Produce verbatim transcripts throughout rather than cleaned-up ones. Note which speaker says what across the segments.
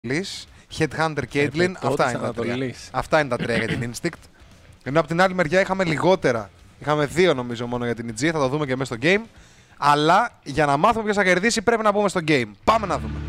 Speaker 1: Headhunter Caitlyn, αυτά είναι τα τρία. Αυτά είναι τα τρία για την Instinct. Ενώ από την άλλη μεριά είχαμε λιγότερα. Είχαμε δύο νομίζω μόνο για την ι τζι, θα το δούμε και μέσα στο game. Αλλά για να μάθουμε ποιος θα κερδίσει πρέπει να μπούμε στο game. Πάμε να δούμε.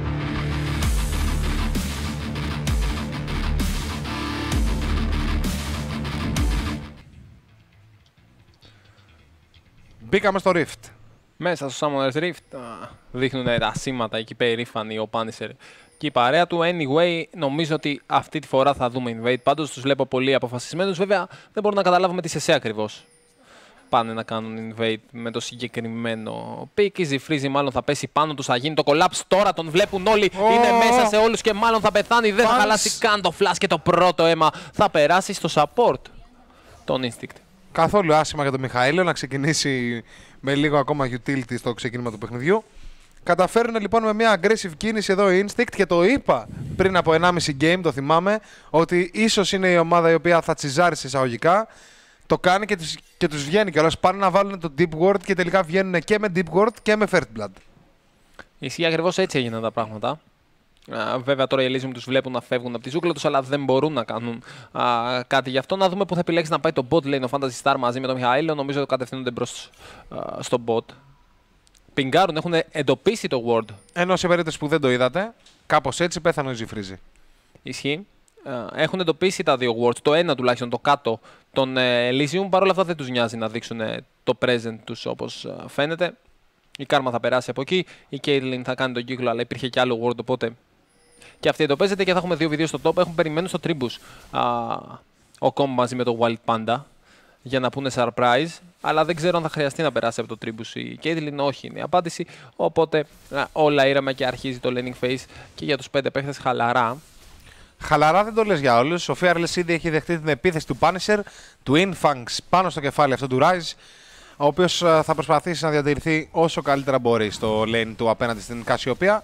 Speaker 1: Μπήκαμε στο Rift.
Speaker 2: Μέσα στο Summoner's Rift δείχνουν τα σήματα εκεί περήφανοι ο Punisher και η παρέα του. Anyway, νομίζω ότι αυτή τη φορά θα δούμε invade. Πάντως τους βλέπω πολύ αποφασισμένους. Βέβαια δεν μπορούμε να καταλάβουμε τι σε σε ακριβώς πάνε να κάνουν invade με το συγκεκριμένο pick. Η Zifreezy μάλλον θα πέσει πάνω τους, θα γίνει το collapse. Τώρα τον βλέπουν όλοι, oh. είναι μέσα σε όλους και μάλλον θα πεθάνει. Δεν Pans. θα χαλάσει καν το flash και το πρώτο αίμα θα περάσει στο support τον Instinct.
Speaker 1: Καθόλου άσχημα για τον Μιχαήλο να ξεκινήσει με λίγο ακόμα utility στο ξεκίνημα του παιχνιδιού. Καταφέρουν λοιπόν με μια aggressive κίνηση εδώ η Instinct και το είπα πριν από ενάμιση game, το θυμάμαι, ότι ίσως είναι η ομάδα η οποία θα τσιζάρει σε εισαγωγικά. Το κάνει και τους, και τους βγαίνει κιόλας. Πάνε να βάλουν το Deep Ward και τελικά βγαίνουν και με Deep Ward και με First Blood.
Speaker 2: Ισχύει, ακριβώς έτσι έγιναν τα πράγματα. Uh, βέβαια τώρα οι Elysium τους βλέπουν να φεύγουν από τη ζούγκλα τους, αλλά δεν μπορούν να κάνουν uh, κάτι γι' αυτό. Να δούμε πού θα επιλέξει να πάει το bot lane ο Fantasy Star μαζί με τον Μιχαήλο. Νομίζω ότι κατευθύνονται μπρος uh, στο bot. Πιγκάρουν, έχουν εντοπίσει το ward.
Speaker 1: Ενώ σε περίπτωση που δεν το είδατε, κάπως έτσι πέθανε ο Zifreezy.
Speaker 2: Ισχύει. Uh, έχουν εντοπίσει τα δύο wards, το ένα τουλάχιστον, το κάτω των uh, Elysium. Παρ' όλα αυτά δεν τους νοιάζει να δείξουν uh, το present τους όπως uh, φαίνεται. Η Karma θα περάσει από εκεί, η Caitlyn θα κάνει τον κύκλο, αλλά υπήρχε και άλλο ward, οπότε και αυτή εντοπίζεται και θα έχουμε δύο βιδίο στο top. Έχουν περιμένουν στο Tribus uh, ο Comb μαζί με το Wild Panda για να πούνε surprise, αλλά δεν ξέρω αν θα χρειαστεί να περάσει από το Tribus η Caitlyn. Όχι είναι η απάντηση, οπότε uh, όλα ήρεμα και αρχίζει το laning phase και για τους πέντε παίχτες χαλαρά.
Speaker 1: Χαλαρά δεν το λες για όλους. Ο Fearless ήδη έχει δεχτεί την επίθεση του Punisher, του Infangs πάνω στο κεφάλι αυτό του Rise, ο οποίος uh, θα προσπαθήσει να διατηρηθεί όσο καλύτερα μπορεί στο lane του απέναντι στην Cassiopeia.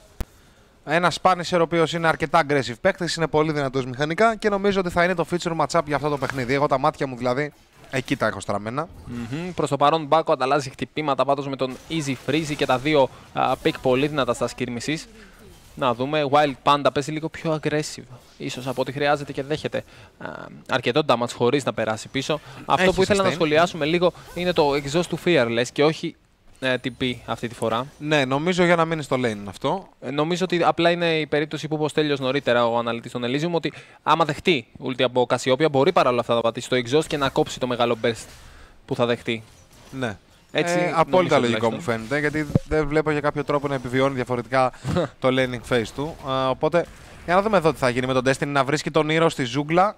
Speaker 1: Ένας Punisher ο οποίος είναι αρκετά aggressive παίκτης, είναι πολύ δυνατός μηχανικά και νομίζω ότι θα είναι το feature matchup για αυτό το παιχνίδι. Εγώ τα μάτια μου δηλαδή εκεί τα έχω στραμμένα.
Speaker 2: Mm-hmm. Προς το παρόν Μπάκο ανταλλάσσει χτυπήματα πάντως με τον Easy Freezy και τα δύο uh, pick πολύ δυνατά στα σκύρμισης. Να δούμε, Wild Panda παίζει λίγο πιο aggressive, ίσως από ό,τι χρειάζεται και δέχεται uh, αρκετό damage χωρίς να περάσει πίσω. Αυτό
Speaker 1: Έχει
Speaker 2: που ήθελα
Speaker 1: sustain.
Speaker 2: να σχολιάσουμε λίγο είναι το exhaust του Fearless και όχι uh, τι πι αυτή τη φορά.
Speaker 1: Ναι, νομίζω για να μείνει στο lane αυτό.
Speaker 2: Ε, νομίζω ότι απλά είναι η περίπτωση που είπε ο Στέλιος νωρίτερα, ο αναλυτής των Elysium, ότι άμα δεχτεί ulti από Cassiopeia μπορεί παρόλα αυτά να πατήσει το exhaust και να κόψει το μεγάλο burst που θα δεχτεί.
Speaker 1: Ναι.
Speaker 2: Έτσι,
Speaker 1: ε, απόλυτα λογικό
Speaker 2: τουλάχιστον
Speaker 1: μου φαίνεται, γιατί δεν βλέπω για κάποιο τρόπο να επιβιώνει διαφορετικά το laning phase του. Uh, οπότε, για να δούμε εδώ τι θα γίνει με τον Destiny, να βρίσκει τον ήρωα στη ζούγκλα.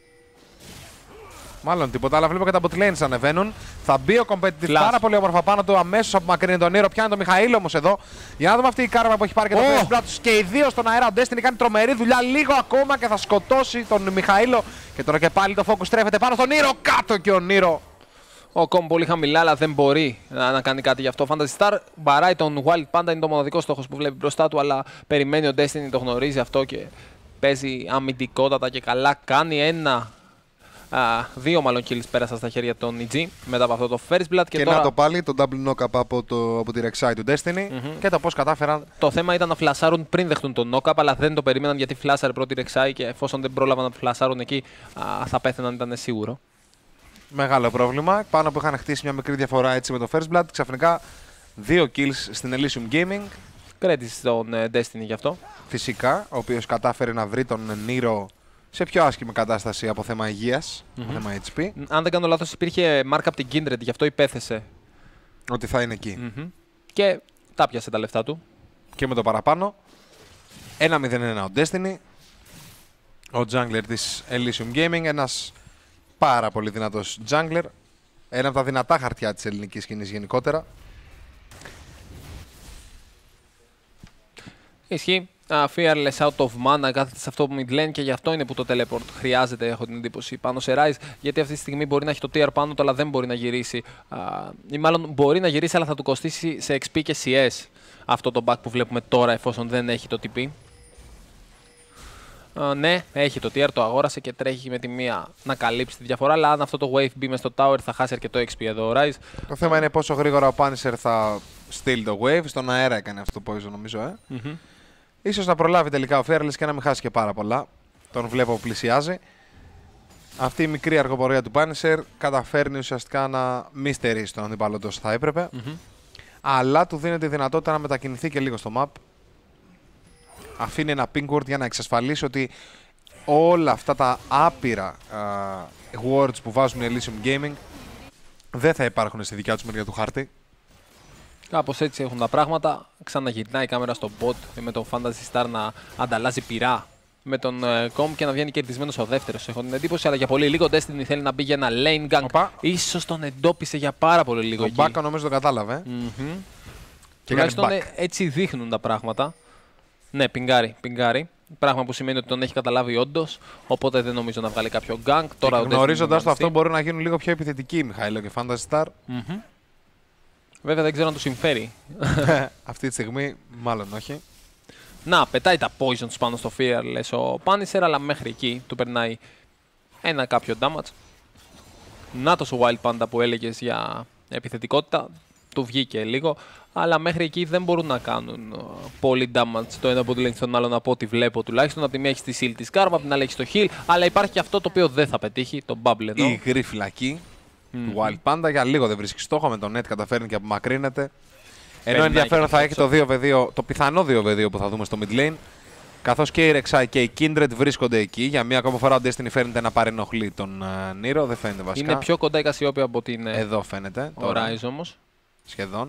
Speaker 1: Μάλλον τίποτα, αλλά βλέπω και τα bot lanes ανεβαίνουν. Θα μπει ο competitive
Speaker 2: Flash.
Speaker 1: πάρα πολύ όμορφα πάνω του, αμέσως απομακρύνει τον ήρωα. Πιάνει τον Μιχαήλ όμως εδώ. Για να δούμε αυτή η Karma που έχει πάρει και το
Speaker 2: Oh.
Speaker 1: first blood τους και οι δύο στον αέρα. Ο Destiny κάνει τρομερή δουλειά, λίγο ακόμα και θα σκοτώσει τον Μιχαήλο. Και τώρα και πάλι το focus στρέφεται πάνω στον ήρωα. Κάτω και ο Νίρο.
Speaker 2: Ο Comb πολύ χαμηλά, αλλά δεν μπορεί να, να κάνει κάτι γι' αυτό. Fantasy Star μπαράει τον Wild Panda, είναι το μοναδικό στόχος που βλέπει μπροστά του, αλλά περιμένει ο Destiny, το γνωρίζει αυτό και παίζει αμυντικότατα και καλά. Κάνει ένα, α, δύο μάλλον kills πέρασαν στα χέρια των ι τζι μετά από αυτό το first blood. Και,
Speaker 1: Και
Speaker 2: τώρα
Speaker 1: να το πάλι, το double knock-up από, το, από τη Rek'Sai του Destiny
Speaker 2: mm-hmm.
Speaker 1: και το πώς κατάφεραν.
Speaker 2: Το θέμα ήταν να φλασάρουν πριν δεχτούν τον knock-up, αλλά δεν το περίμεναν γιατί φλάσαρε πρώτη Rek'Sai και εφόσον δεν πρόλαβαν να φλασάρουν εκεί, α, θα πέθαιναν, ήταν σίγουρο.
Speaker 1: Μεγάλο πρόβλημα. Πάνω που είχαν χτίσει μια μικρή διαφορά έτσι με το first blood, ξαφνικά δύο kills στην Elysium Gaming.
Speaker 2: Credits στον uh, Destiny γι' αυτό.
Speaker 1: Φυσικά, ο οποίος κατάφερε να βρει τον Νίρο σε πιο άσχημη κατάσταση από θέμα υγείας,
Speaker 2: Mm-hmm.
Speaker 1: από θέμα έιτς πι.
Speaker 2: Αν δεν κάνω λάθος, υπήρχε mark από την Kindred, γι' αυτό υπέθεσε.
Speaker 1: Ότι θα είναι εκεί.
Speaker 2: Mm-hmm. Και τα πιάσε τα λεφτά του.
Speaker 1: Και με το παραπάνω. ένα μηδέν ένα ο Destiny. Ο jungler της Elysium Gaming, ένας πάρα πολύ δυνατός jungler. Ένα από τα δυνατά χαρτιά της ελληνικής σκηνής γενικότερα.
Speaker 2: Ισχύει. Uh, fearless out of mana, κάθεται σε αυτό που mid lane και γι' αυτό είναι που το teleport χρειάζεται, έχω την εντύπωση, πάνω σε Rise. Γιατί αυτή τη στιγμή μπορεί να έχει το tier πάνω του, αλλά δεν μπορεί να γυρίσει. Uh, ή μάλλον μπορεί να γυρίσει, αλλά θα του κοστίσει σε εξ πι και σι ες αυτό το back που βλέπουμε τώρα, εφόσον δεν έχει το τι πι. Uh, ναι, έχει το tier, το αγόρασε και τρέχει με τη μία να καλύψει τη διαφορά. Αλλά αν αυτό το wave μπει μες στο tower, θα χάσει αρκετό εξ πι εδώ ο Rise.
Speaker 1: Το θέμα είναι πόσο γρήγορα ο Punisher θα στείλει το wave. Στον αέρα έκανε αυτό το poison, νομίζω, ε.
Speaker 2: Mm-hmm.
Speaker 1: Ίσως να προλάβει τελικά ο Fearless και να μην χάσει και πάρα πολλά. Τον βλέπω που πλησιάζει. Αυτή η μικρή αργοπορία του Punisher καταφέρνει ουσιαστικά να μη στερήσει τον αντίπαλο όσο θα έπρεπε. Mm-hmm. Αλλά του δίνει τη δυνατότητα να μετακινηθεί και λίγο στο map. Αφήνει ένα ping ward για να εξασφαλίσει ότι όλα αυτά τα άπειρα uh, words που βάζουν οι Elysium Gaming δεν θα υπάρχουν στη δικιά τους μεριά του χάρτη.
Speaker 2: Κάπως έτσι έχουν τα πράγματα. Ξαναγυρνάει η κάμερα στο bot με τον Fantasy Star να ανταλλάζει πυρά με τον uh, Com και να βγαίνει κερδισμένος ο δεύτερος. Έχω την εντύπωση, αλλά για πολύ λίγο Destiny θέλει να μπει για ένα lane gang. Οπα. Ίσως τον εντόπισε για πάρα πολύ λίγο.
Speaker 1: Ο Μπάκα νομίζω το κατάλαβε.
Speaker 2: Mm-hmm. Και τουλάχιστον έτσι δείχνουν τα πράγματα. Ναι, πιγκάρι, πιγκάρι. Πράγμα που σημαίνει ότι τον έχει καταλάβει όντως. Οπότε δεν νομίζω να βγάλει κάποιο gang. Τώρα
Speaker 1: γνωρίζοντας το αυτό, μπορεί να γίνουν λίγο πιο επιθετικοί οι Μιχαήλο και Fantasy Star.
Speaker 2: Mm-hmm. Βέβαια δεν ξέρω αν του συμφέρει.
Speaker 1: Αυτή τη στιγμή, μάλλον όχι.
Speaker 2: Να, πετάει τα poisons πάνω στο Fearless ο Punisher, αλλά μέχρι εκεί του περνάει ένα κάποιο damage. Νάτος ο Wild Panda που έλεγες για επιθετικότητα, του βγήκε λίγο, αλλά μέχρι εκεί δεν μπορούν να κάνουν πολύ damage το ένα bot lane στον άλλον από ό,τι βλέπω τουλάχιστον. Από τη μία έχει τη shield της Karma, από την άλλη έχει το heal, αλλά υπάρχει και αυτό το οποίο δεν θα πετύχει, το bubble εδώ.
Speaker 1: Η υγρή φυλακή mm-hmm. του Wild Panda για λίγο δεν βρίσκει στόχο, με τον net καταφέρνει και απομακρύνεται. Ενώ ενδιαφέρον θα έχει το, δύο β δύο, το πιθανό δύο β δύο που θα δούμε στο mid lane. Καθώς και η Rek'Sai και η Kindred βρίσκονται εκεί. Για μία ακόμα φορά ο Destiny φαίνεται να παρενοχλεί τον uh, Nero. Δεν φαίνεται βασικά.
Speaker 2: Είναι πιο κοντά η Cassiopeia από ότι είναι.
Speaker 1: Εδώ φαίνεται.
Speaker 2: Ο Ryze όμως.
Speaker 1: Σχεδόν.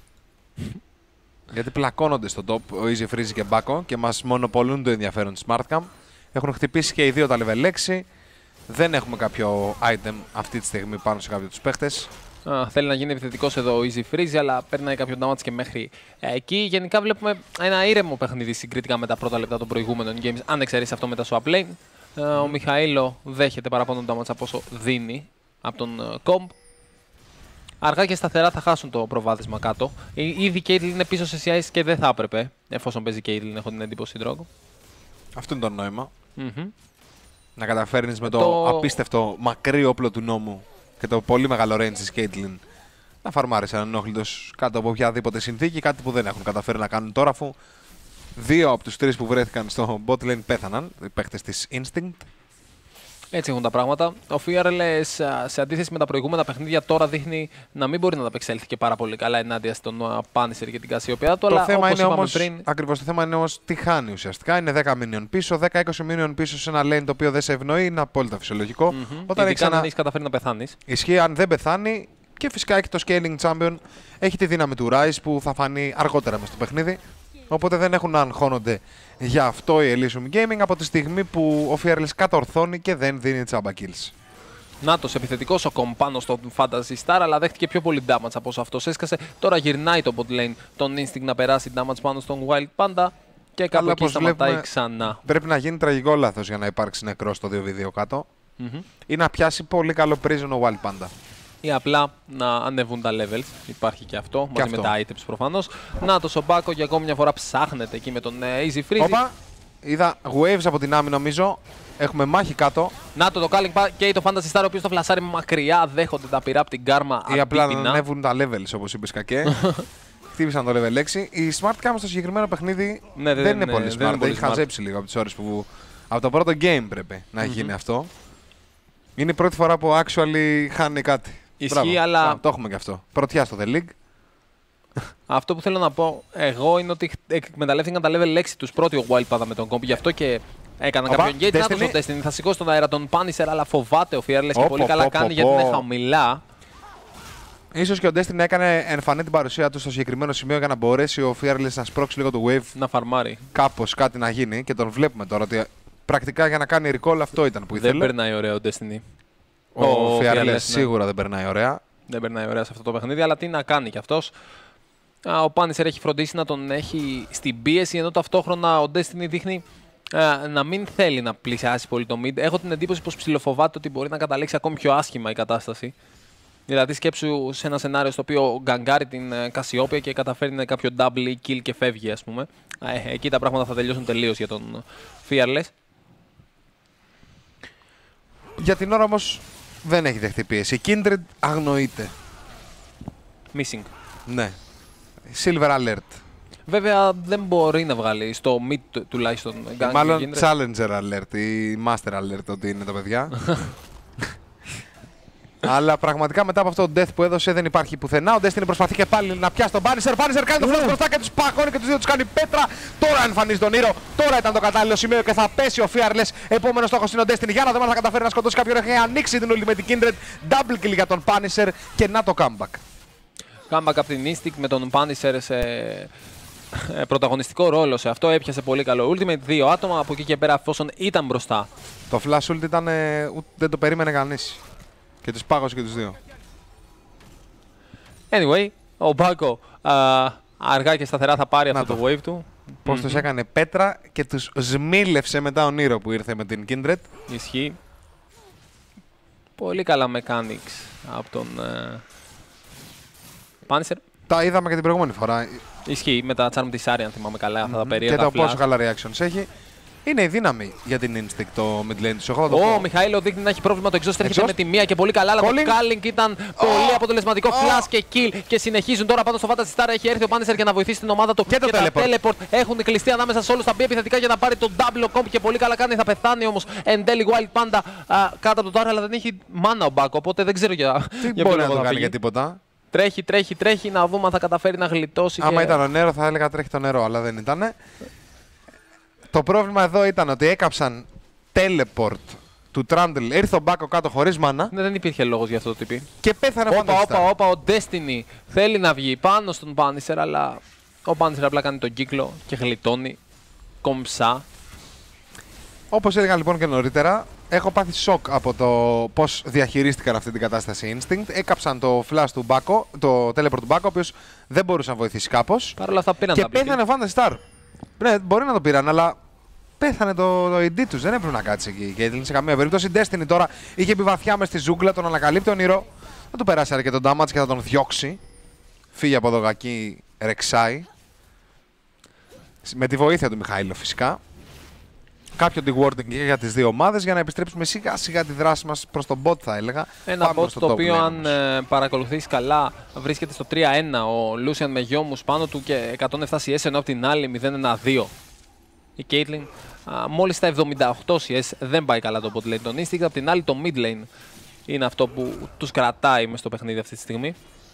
Speaker 1: Γιατί πλακώνονται στο top ο Easy Freeze και Bako και μας μονοπολούν το ενδιαφέρον της SmartCam. Έχουν χτυπήσει και οι δύο τα level έξι. Δεν έχουμε κάποιο item αυτή τη στιγμή πάνω σε κάποιους τους παίχτες.
Speaker 2: Α, θέλει να γίνει επιθετικός εδώ ο Easy Freeze, αλλά παίρνει κάποιο damage και μέχρι εκεί. Γενικά βλέπουμε ένα ήρεμο παιχνίδι συγκριτικά με τα πρώτα λεπτά των προηγούμενων games, αν εξαιρέσει αυτό με τα swap lane. Mm. Ο Μιχαήλο δέχεται παραπάνω damage από όσο δίνει από τον Comp. Αργά και σταθερά θα χάσουν το προβάδισμα κάτω. Ήδη η Caitlyn είναι πίσω σε σι άι και δεν θα έπρεπε, εφόσον παίζει Caitlyn, έχω την εντύπωση Drogo.
Speaker 1: Αυτό είναι το νόημα.
Speaker 2: Mm-hmm.
Speaker 1: Να καταφέρνεις με το,
Speaker 2: το
Speaker 1: απίστευτο μακρύ όπλο του νόμου και το πολύ μεγάλο range της Caitlyn να φαρμάρεις έναν ενόχλητος κάτω από οποιαδήποτε συνθήκη, κάτι που δεν έχουν καταφέρει να κάνουν τώρα, αφού δύο από τους τρεις που βρέθηκαν στο bot lane πέθαναν, οι παίχτες της Instinct.
Speaker 2: Έτσι έχουν τα πράγματα. Ο Fearless, σε αντίθεση με τα προηγούμενα παιχνίδια, τώρα δείχνει να μην μπορεί να ανταπεξέλθει και πάρα πολύ καλά ενάντια στον Punisher και την Cassiopeia του.
Speaker 1: Το
Speaker 2: αλλά
Speaker 1: θέμα
Speaker 2: όπως
Speaker 1: είναι όμως,
Speaker 2: πριν...
Speaker 1: ακριβώς το θέμα είναι όμως τι χάνει ουσιαστικά. Είναι δέκα minion πίσω, δέκα είκοσι minion πίσω σε ένα lane το οποίο δεν σε ευνοεί, είναι απόλυτα φυσιολογικό.
Speaker 2: Mm-hmm.
Speaker 1: Όταν
Speaker 2: Ειδικά
Speaker 1: ένα...
Speaker 2: αν έχεις καταφέρει να πεθάνεις.
Speaker 1: Ισχύει, αν δεν πεθάνει, και φυσικά έχει το Scaling Champion, έχει τη δύναμη του Ryze που θα φανεί αργότερα μες στο παιχνίδι. Οπότε δεν έχουν να αγχώνονται για αυτό η Elysium Gaming από τη στιγμή που ο Fearless κατορθώνει και δεν δίνει τσάμπα kills.
Speaker 2: Νάτος επιθετικός ο Com πάνω στο Fantasy Star, αλλά δέχτηκε πιο πολύ damage από όσο αυτός έσκασε. Τώρα γυρνάει το bot lane τον Instinct να περάσει damage πάνω στον Wild Panda και κάπου εκεί σταματάει ξανά.
Speaker 1: Πρέπει να γίνει τραγικό λάθος για να υπάρξει νεκρός στο δύο β δύο κάτω
Speaker 2: mm-hmm.
Speaker 1: ή να πιάσει πολύ καλό prison ο Wild Panda.
Speaker 2: Ή απλά να ανεβούν τα levels. Υπάρχει και αυτό,
Speaker 1: και
Speaker 2: μαζί
Speaker 1: αυτό.
Speaker 2: με τα items προφανώς. Νάτος ο Bako για ακόμη μια φορά ψάχνεται εκεί με τον uh, Easy Freeze.
Speaker 1: Όπα, είδα waves από την άμυ νομίζω. Έχουμε μάχη κάτω.
Speaker 2: Να το το Calling και το Fantasy Star ο οποίος το φλασάρει μακριά. Δέχονται τα πυρά από την Karma.
Speaker 1: Ή απλά να ανέβουν τα levels όπως είπες κακέ. Χτύπησαν το level έξι. Η Smart Cam στο συγκεκριμένο παιχνίδι
Speaker 2: ναι,
Speaker 1: δεν,
Speaker 2: δεν
Speaker 1: είναι
Speaker 2: ναι,
Speaker 1: πολύ
Speaker 2: δεν
Speaker 1: smart.
Speaker 2: είναι πολύ
Speaker 1: έχει
Speaker 2: smart.
Speaker 1: χαζέψει λίγο από τις ώρες που. Από το πρώτο game πρέπει να έχει
Speaker 2: mm-hmm.
Speaker 1: γίνει αυτό. Είναι η πρώτη φορά που actually χάνει κάτι.
Speaker 2: Ισχύει,
Speaker 1: Μπράβο.
Speaker 2: αλλά.
Speaker 1: Μπράβο, το έχουμε και αυτό. Πρωτιά στο The League.
Speaker 2: Αυτό που θέλω να πω εγώ είναι ότι εκμεταλλεύτηκαν τα level έξι τους πρώτοι ο Wild Panda με τον Comp. Γι' αυτό και έκαναν κάποιον engage. Να το Destiny. Θα σηκώσει τον αέρα τον Punisher, αλλά φοβάται ο Fearless και πολύ καλά κάνει γιατί είναι χαμηλά.
Speaker 1: Ίσως και ο Destiny έκανε εμφανή την παρουσία του στο συγκεκριμένο σημείο για να μπορέσει ο Fearless να σπρώξει λίγο το wave.
Speaker 2: Να φαρμάρει.
Speaker 1: Κάπως κάτι να γίνει και τον βλέπουμε τώρα ότι πρακτικά για να κάνει recall αυτό ήταν που ήθελε.
Speaker 2: Δεν περνάει ωραίο ο Destiny.
Speaker 1: Ο, ο Fearless ναι. Σίγουρα δεν περνάει ωραία.
Speaker 2: Δεν περνάει ωραία σε αυτό το παιχνίδι, αλλά τι να κάνει κι αυτός. Ο Punisher έχει φροντίσει να τον έχει στην πίεση, ενώ ταυτόχρονα ο Destiny δείχνει α, να μην θέλει να πλησιάσει πολύ το mid. Έχω την εντύπωση πως ψιλοφοβάται ότι μπορεί να καταλήξει ακόμη πιο άσχημα η κατάσταση. Δηλαδή σκέψου σε ένα σενάριο στο οποίο γκαγκάρει την Cassiopeia και καταφέρνει κάποιο double kill και φεύγει, ας πούμε. Ε, εκεί τα πράγματα θα τελειώσουν τελείως για τον Fearless.
Speaker 1: Για την ώρα όμως δεν έχει δεχτεί πίεση. Η Kindred αγνοείται.
Speaker 2: Missing.
Speaker 1: Ναι. Silver alert.
Speaker 2: Βέβαια δεν μπορεί να βγάλει στο mid τουλάχιστον.
Speaker 1: Μάλλον Challenger Alert ή Master Alert ότι είναι τα παιδιά. Αλλά πραγματικά μετά από αυτό το death που έδωσε δεν υπάρχει πουθενά. Ο Destiny προσπαθεί και πάλι να πιάσει τον Punisher. Punisher κάνει το flash μπροστά και του παγώνει και του δύο του κάνει πέτρα. Τώρα εμφανίζει τον Ήρο. Τώρα ήταν το κατάλληλο σημείο και θα πέσει ο Fearless. Επόμενο στόχο είναι ο Destiny. Για να δούμε αν θα καταφέρει να σκοτώσει κάποιον. Έχει ανοίξει την Ultimate Kindred. Double kill για τον Punisher και να το comeback.
Speaker 2: Comeback από την Mystic με τον Punisher σε πρωταγωνιστικό ρόλο σε αυτό. Έπιασε πολύ καλό Ultimate. Δύο άτομα από εκεί και πέρα εφόσον ήταν μπροστά.
Speaker 1: Το flash ult ήταν, ε, δεν το περίμενε κανείς. Και τους πάγωσε και τους δύο.
Speaker 2: Anyway, ο Μπάκο αργά και σταθερά θα πάρει
Speaker 1: να
Speaker 2: αυτό το. το wave του.
Speaker 1: Πώς mm-hmm. τους έκανε πέτρα και τους σμίλευσε μετά ο Νίρο που ήρθε με την Kindred.
Speaker 2: Ισχύει. Πολύ καλά mechanics από τον uh, Punisher.
Speaker 1: Τα είδαμε και την προηγούμενη φορά.
Speaker 2: Ισχύει με τα charm της Άρη, αν θυμάμαι καλά, αυτά τα περίεργα.
Speaker 1: Και το πόσο καλά reactions έχει. Είναι η δύναμη για την Instinct το mid lane του.
Speaker 2: Ο Μιχαήλο δείχνει να έχει πρόβλημα. Το exhaust έρχεται με τη μία και πολύ καλά. Αλλά το Calling ήταν oh. πολύ αποτελεσματικό. Oh. Flash και kill και συνεχίζουν τώρα πάνω στο Fantasy Star. Έχει έρθει ο Punisher για να βοηθήσει την ομάδα του.
Speaker 1: Και, και
Speaker 2: τα
Speaker 1: teleport.
Speaker 2: teleport έχουν κλειστεί ανάμεσα σε όλου. Θα μπει επιθετικά για να πάρει το double comp και πολύ καλά κάνει. Θα πεθάνει όμω εν τέλει Wild Panda α, κάτω από το tower. Αλλά δεν έχει mana ο Μπάκο. Οπότε δεν ξέρω για.
Speaker 1: Τι για μπορεί να το κάνει για τίποτα.
Speaker 2: Τρέχει, τρέχει, τρέχει να δούμε αν θα καταφέρει να γλιτώσει.
Speaker 1: Άμα
Speaker 2: και...
Speaker 1: ήταν ο νερό θα έλεγα τρέχει το νερό, αλλά δεν ήταν. Το πρόβλημα εδώ ήταν ότι έκαψαν teleport του Trundle, ήρθε ο Μπάκο κάτω χωρίς μάνα.
Speaker 2: Ναι, δεν υπήρχε λόγος για αυτό το τύπη.
Speaker 1: Και πέθανε
Speaker 2: όπα, όπα, όπα, ο Destiny θέλει να βγει πάνω στον Punisher, αλλά ο Punisher απλά κάνει τον κύκλο και γλιτώνει κομψά.
Speaker 1: Όπως έλεγα λοιπόν και νωρίτερα, έχω πάθει σοκ από το πώς διαχειρίστηκαν αυτή την κατάσταση Instinct. Έκαψαν το flash του Μπάκο, το teleport του Μπάκο, ο οποίος δεν μπορούσε να βοηθήσει κάπως.
Speaker 2: Παρ' όλα αυτά πήραν
Speaker 1: και
Speaker 2: τα
Speaker 1: πέθανε ο Fantasy Star. Ναι, μπορεί να το πήραν, αλλά πέθανε το, το ι ντι τους. Δεν έπρεπε να κάτσει εκεί και σε καμία περίπτωση. Destiny τώρα είχε μπει βαθιά μες στη ζούγκλα, τον ανακαλύπτει ο Νίρο. Θα του περάσει αρκετό damage και θα τον διώξει. Φύγει από εδώ γακί, ρεξάει. Με τη βοήθεια του Μιχαήλο φυσικά. Κάποιο de-warding για τις δύο ομάδες για να επιστρέψουμε σιγά σιγά τη δράση μας προς τον bot, θα έλεγα.
Speaker 2: Ένα bot το οποίο, αν ε, παρακολουθείς καλά, βρίσκεται στο τρία ένα. Ο Lucian με γιόμους πάνω του και εκατόν επτά σι ες, ενώ από την άλλη μηδέν ένα δύο. Η Caitlyn μόλις στα εβδομήντα οκτώ σι ες, δεν πάει καλά το bot lane. Τον Instinct απ' την άλλη το mid lane είναι αυτό που τους κρατάει μες στο παιχνίδι αυτή τη στιγμή.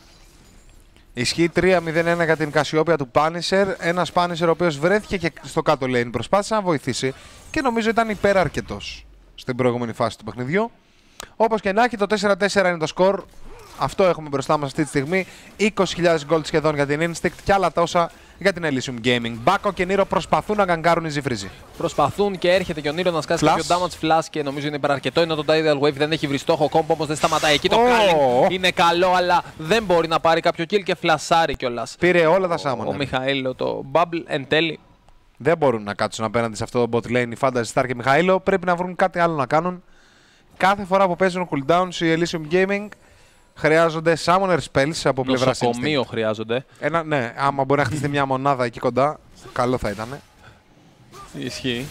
Speaker 1: Ισχύει τρία μηδέν ένα για την Cassiopeia του Punisher. Ένας Punisher ο οποίος βρέθηκε και στο κάτω lane, προσπάθησε να βοηθήσει και νομίζω ήταν υπεραρκετός στην προηγούμενη φάση του παιχνιδιού. Όπως και να έχει, το τέσσερα τέσσερα είναι το σκορ. Αυτό έχουμε μπροστά μας αυτή τη στιγμή. είκοσι χιλιάδες gold σχεδόν για την Instinct και άλλα τόσα για την Elysium Gaming. Μπάκο και Νίρο προσπαθούν να γκαγκάρουν οι Ζιφρίζοι.
Speaker 2: Προσπαθούν και έρχεται και ο Νίρο να σκάσει κάποιο damage flash και νομίζω είναι υπεραρκετό. Ενώ το Tidal Wave δεν έχει βρει στόχο. Κόμπο όμως δεν σταματάει εκεί. Το oh. Calling είναι καλό, αλλά δεν μπορεί να πάρει κάποιο kill και φλασάρει κιόλας.
Speaker 1: Πήρε όλα τα σάμωνα.
Speaker 2: Ο, ο Μιχαήλο, το Bubble εν τέλει.
Speaker 1: Δεν μπορούν να κάτσουν απέναντι σε αυτό το bot lane οι Fantasy Star και Μιχαήλο. Πρέπει να βρουν κάτι άλλο να κάνουν. Κάθε φορά που παίζουν cooldowns οι Elysium Gaming χρειάζονται summoner spells από πλευρά Instinct.
Speaker 2: Νοσοκομείο χρειάζονται.
Speaker 1: Ένα, ναι, άμα μπορεί να χτίσει μια μονάδα εκεί κοντά, καλό θα ήταν.
Speaker 2: Ισχύει.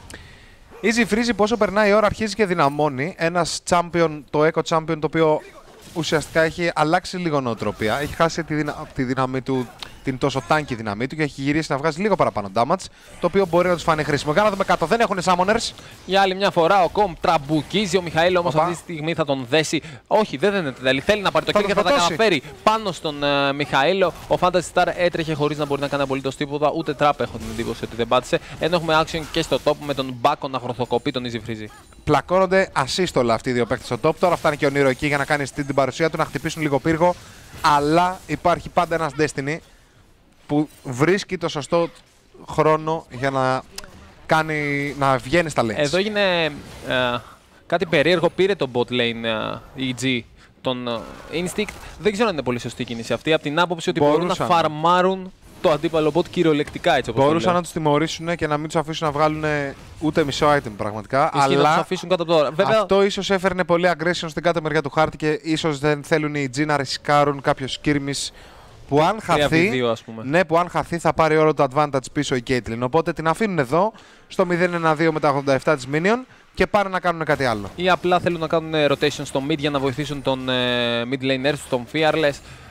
Speaker 1: Η Ζιφρίζη πόσο περνάει η ώρα αρχίζει και δυναμώνει. Ένας champion, το eco champion, το οποίο ουσιαστικά έχει αλλάξει λίγο νοοτροπία. Έχει χάσει τη, δυνα... τη δύναμη του, την τόσο τάνκη δύναμή του και έχει γυρίσει να βγάζει λίγο παραπάνω damage, το οποίο μπορεί να τους φανεί χρήσιμο. Για να δούμε κάτω, δεν έχουν summoners.
Speaker 2: Για άλλη μια φορά ο Κομ τραμπουκίζει, ο Μιχαήλ όμως αυτή τη στιγμή θα τον δέσει. Όχι, δεν είναι τέλει. Θέλει να πάρει το kill και θα τα καταφέρει πάνω στον uh, Μιχαήλο. Ο Fantasy Star έτρεχε χωρίς να μπορεί να κάνει απολύτως τίποτα, ούτε τραπ έχω την εντύπωση ότι δεν πάτησε. Ενώ έχουμε action και στο top με τον Μπάκο να χρωθοκοπεί τον Easy Freeze.
Speaker 1: Πλακώνονται ασύστολα αυτοί οι δύο παίκτες στο top. Τώρα φτάνει και ο Νίρο εκεί για να κάνει την παρουσία του, να χτυπήσουν λίγο πύργο. Αλλά υπάρχει πάντα ένας Destiny που βρίσκει το σωστό χρόνο για να, κάνει, να βγαίνει στα lanes.
Speaker 2: Εδώ έγινε ε, κάτι περίεργο. Πήρε το bot lane ε, ι τζι τον ε, Instinct. Δεν ξέρω αν είναι πολύ σωστή η κίνηση αυτή. Από την άποψη ότι μπορούσαν. Μπορούν να φαρμάρουν το αντίπαλο bot κυριολεκτικά, έτσι όπως
Speaker 1: μπορούσαν να τους τιμωρήσουν και να μην τους αφήσουν να βγάλουν ούτε μισό item πραγματικά.
Speaker 2: Ισχύει, αλλά να τους αφήσουν κάτω από το... Βέβαια...
Speaker 1: αυτό ίσως έφερνε πολύ aggression στην κάτω μεριά του χάρτη και ίσως δεν θέλουν οι ι τζι να ρισκάρουν κάποιο skirmish που αν χαθεί,
Speaker 2: δύο, ας πούμε.
Speaker 1: Ναι, που αν χαθεί θα πάρει όλο το advantage πίσω η Caitlyn. Οπότε την αφήνουν εδώ στο μηδέν ένα δύο με τα ογδόντα επτά της Minion και πάνε να κάνουν κάτι άλλο.
Speaker 2: Ή απλά θέλουν να κάνουν rotation στο mid για να βοηθήσουν τον uh, mid laner, τον Fearless.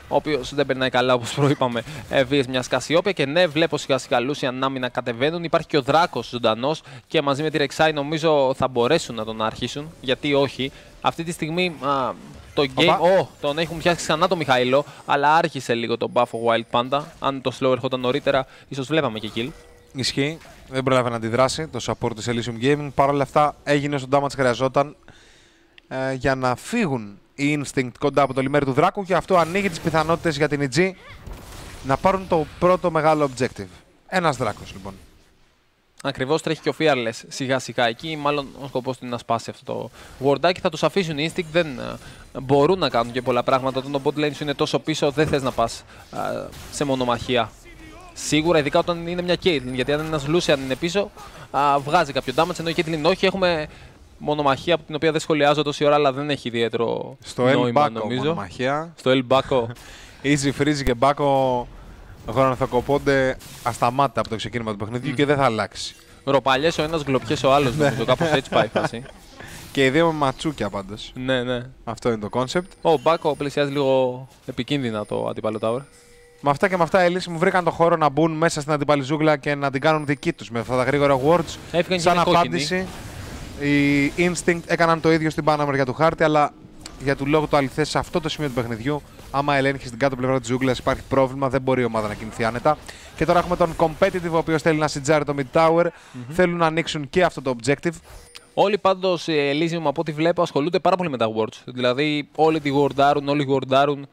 Speaker 2: ο οποίος δεν περνάει καλά, όπως προείπαμε, ε, βίες μια Κασιόπια. Και ναι, βλέπω σιγά σιγά Λούσιαν να μην κατεβαίνουν. Υπάρχει και ο Δράκος ζωντανός και μαζί με τη Ρεξάι νομίζω θα μπορέσουν να τον αρχίσουν. Γιατί όχι. Αυτή τη στιγμή α, το game. Oh, τον έχουν πιάσει ξανά το Μιχαήλο, αλλά άρχισε λίγο το buff ο Wild Panda. Αν το slow ερχόταν νωρίτερα, ίσως βλέπαμε και kill.
Speaker 1: Ισχύει. Δεν πρόλαβε να αντιδράσει το support της Elysium Gaming. Παρ' όλα αυτά έγινε όσο damage χρειαζόταν ε, για να φύγουν οι Instinct κοντά από το λιμέρι του Δράκου και αυτό ανοίγει τις πιθανότητες για την ι τζι να πάρουν το πρώτο μεγάλο objective. Ένας Δράκος λοιπόν.
Speaker 2: Ακριβώς, τρέχει και ο Fearless σιγά σιγά εκεί. Μάλλον ο σκοπός του είναι να σπάσει αυτό το wardάκι. Θα τους αφήσουν οι Instinct, δεν uh, μπορούν να κάνουν και πολλά πράγματα. Όταν το bot lane σου είναι τόσο πίσω, δεν θες να πας uh, σε μονομαχία. Σίγουρα, ειδικά όταν είναι μια Caitlyn. Γιατί αν ένας Lucian είναι πίσω, uh, βγάζει κάποιο damage. Ενώ η Caitlyn όχι, έχουμε μονομαχία από την οποία δεν σχολιάζω τόση ώρα, αλλά δεν έχει ιδιαίτερο
Speaker 1: στο
Speaker 2: νόημα,
Speaker 1: El Baco,
Speaker 2: νομίζω.
Speaker 1: Μονομαχία.
Speaker 2: Στο El Baco.
Speaker 1: Easy Freeze και Baco χρονοθοκοπώνται ασταμάτητα από το ξεκίνημα του παιχνιδιού mm. και δεν θα αλλάξει.
Speaker 2: Ροπαλιές ο ένας, γλοπιές ο άλλος, νομίζω. Κάπως έτσι πάει η φάση.
Speaker 1: Και οι δύο με ματσούκια πάντως.
Speaker 2: Ναι, ναι.
Speaker 1: Αυτό είναι το concept.
Speaker 2: Ο Μπάκο πλησιάζει λίγο επικίνδυνα το αντίπαλο tower.
Speaker 1: Με αυτά και με αυτά οι Elysium μου βρήκαν το χώρο να μπουν μέσα στην αντίπαλη ζούγκλα και να την κάνουν δική τους με αυτά τα γρήγορα words.
Speaker 2: Έφυγαν
Speaker 1: σαν
Speaker 2: και
Speaker 1: απάντηση. Οι Instinct έκαναν το ίδιο στην πάνω μεριά του χάρτη, αλλά για του λόγου του αληθές σε αυτό το σημείο του παιχνιδιού, άμα ελέγχει την κάτω πλευρά της ζούγκλας υπάρχει πρόβλημα, δεν μπορεί η ομάδα να κινηθεί άνετα. Και τώρα έχουμε τον competitive, ο οποίος θέλει να σιτζάρει το mid tower, mm-hmm. θέλουν να ανοίξουν και αυτό το objective.
Speaker 2: Όλοι πάντως οι Elysium από ό,τι βλέπω ασχολούνται πάρα πολύ με τα words. Δηλαδή όλοι τη γορντάρουν, όλοι γορντάρουν.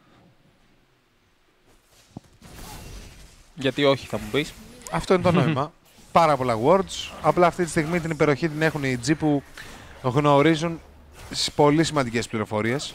Speaker 2: Γιατί όχι, θα μου πεις.
Speaker 1: Αυτό είναι το νόημα. Πάρα πολλά words. Απλά αυτή τη στιγμή την υπεροχή την έχουν οι τζι που γνωρίζουν πολύ σημαντικές πληροφορίες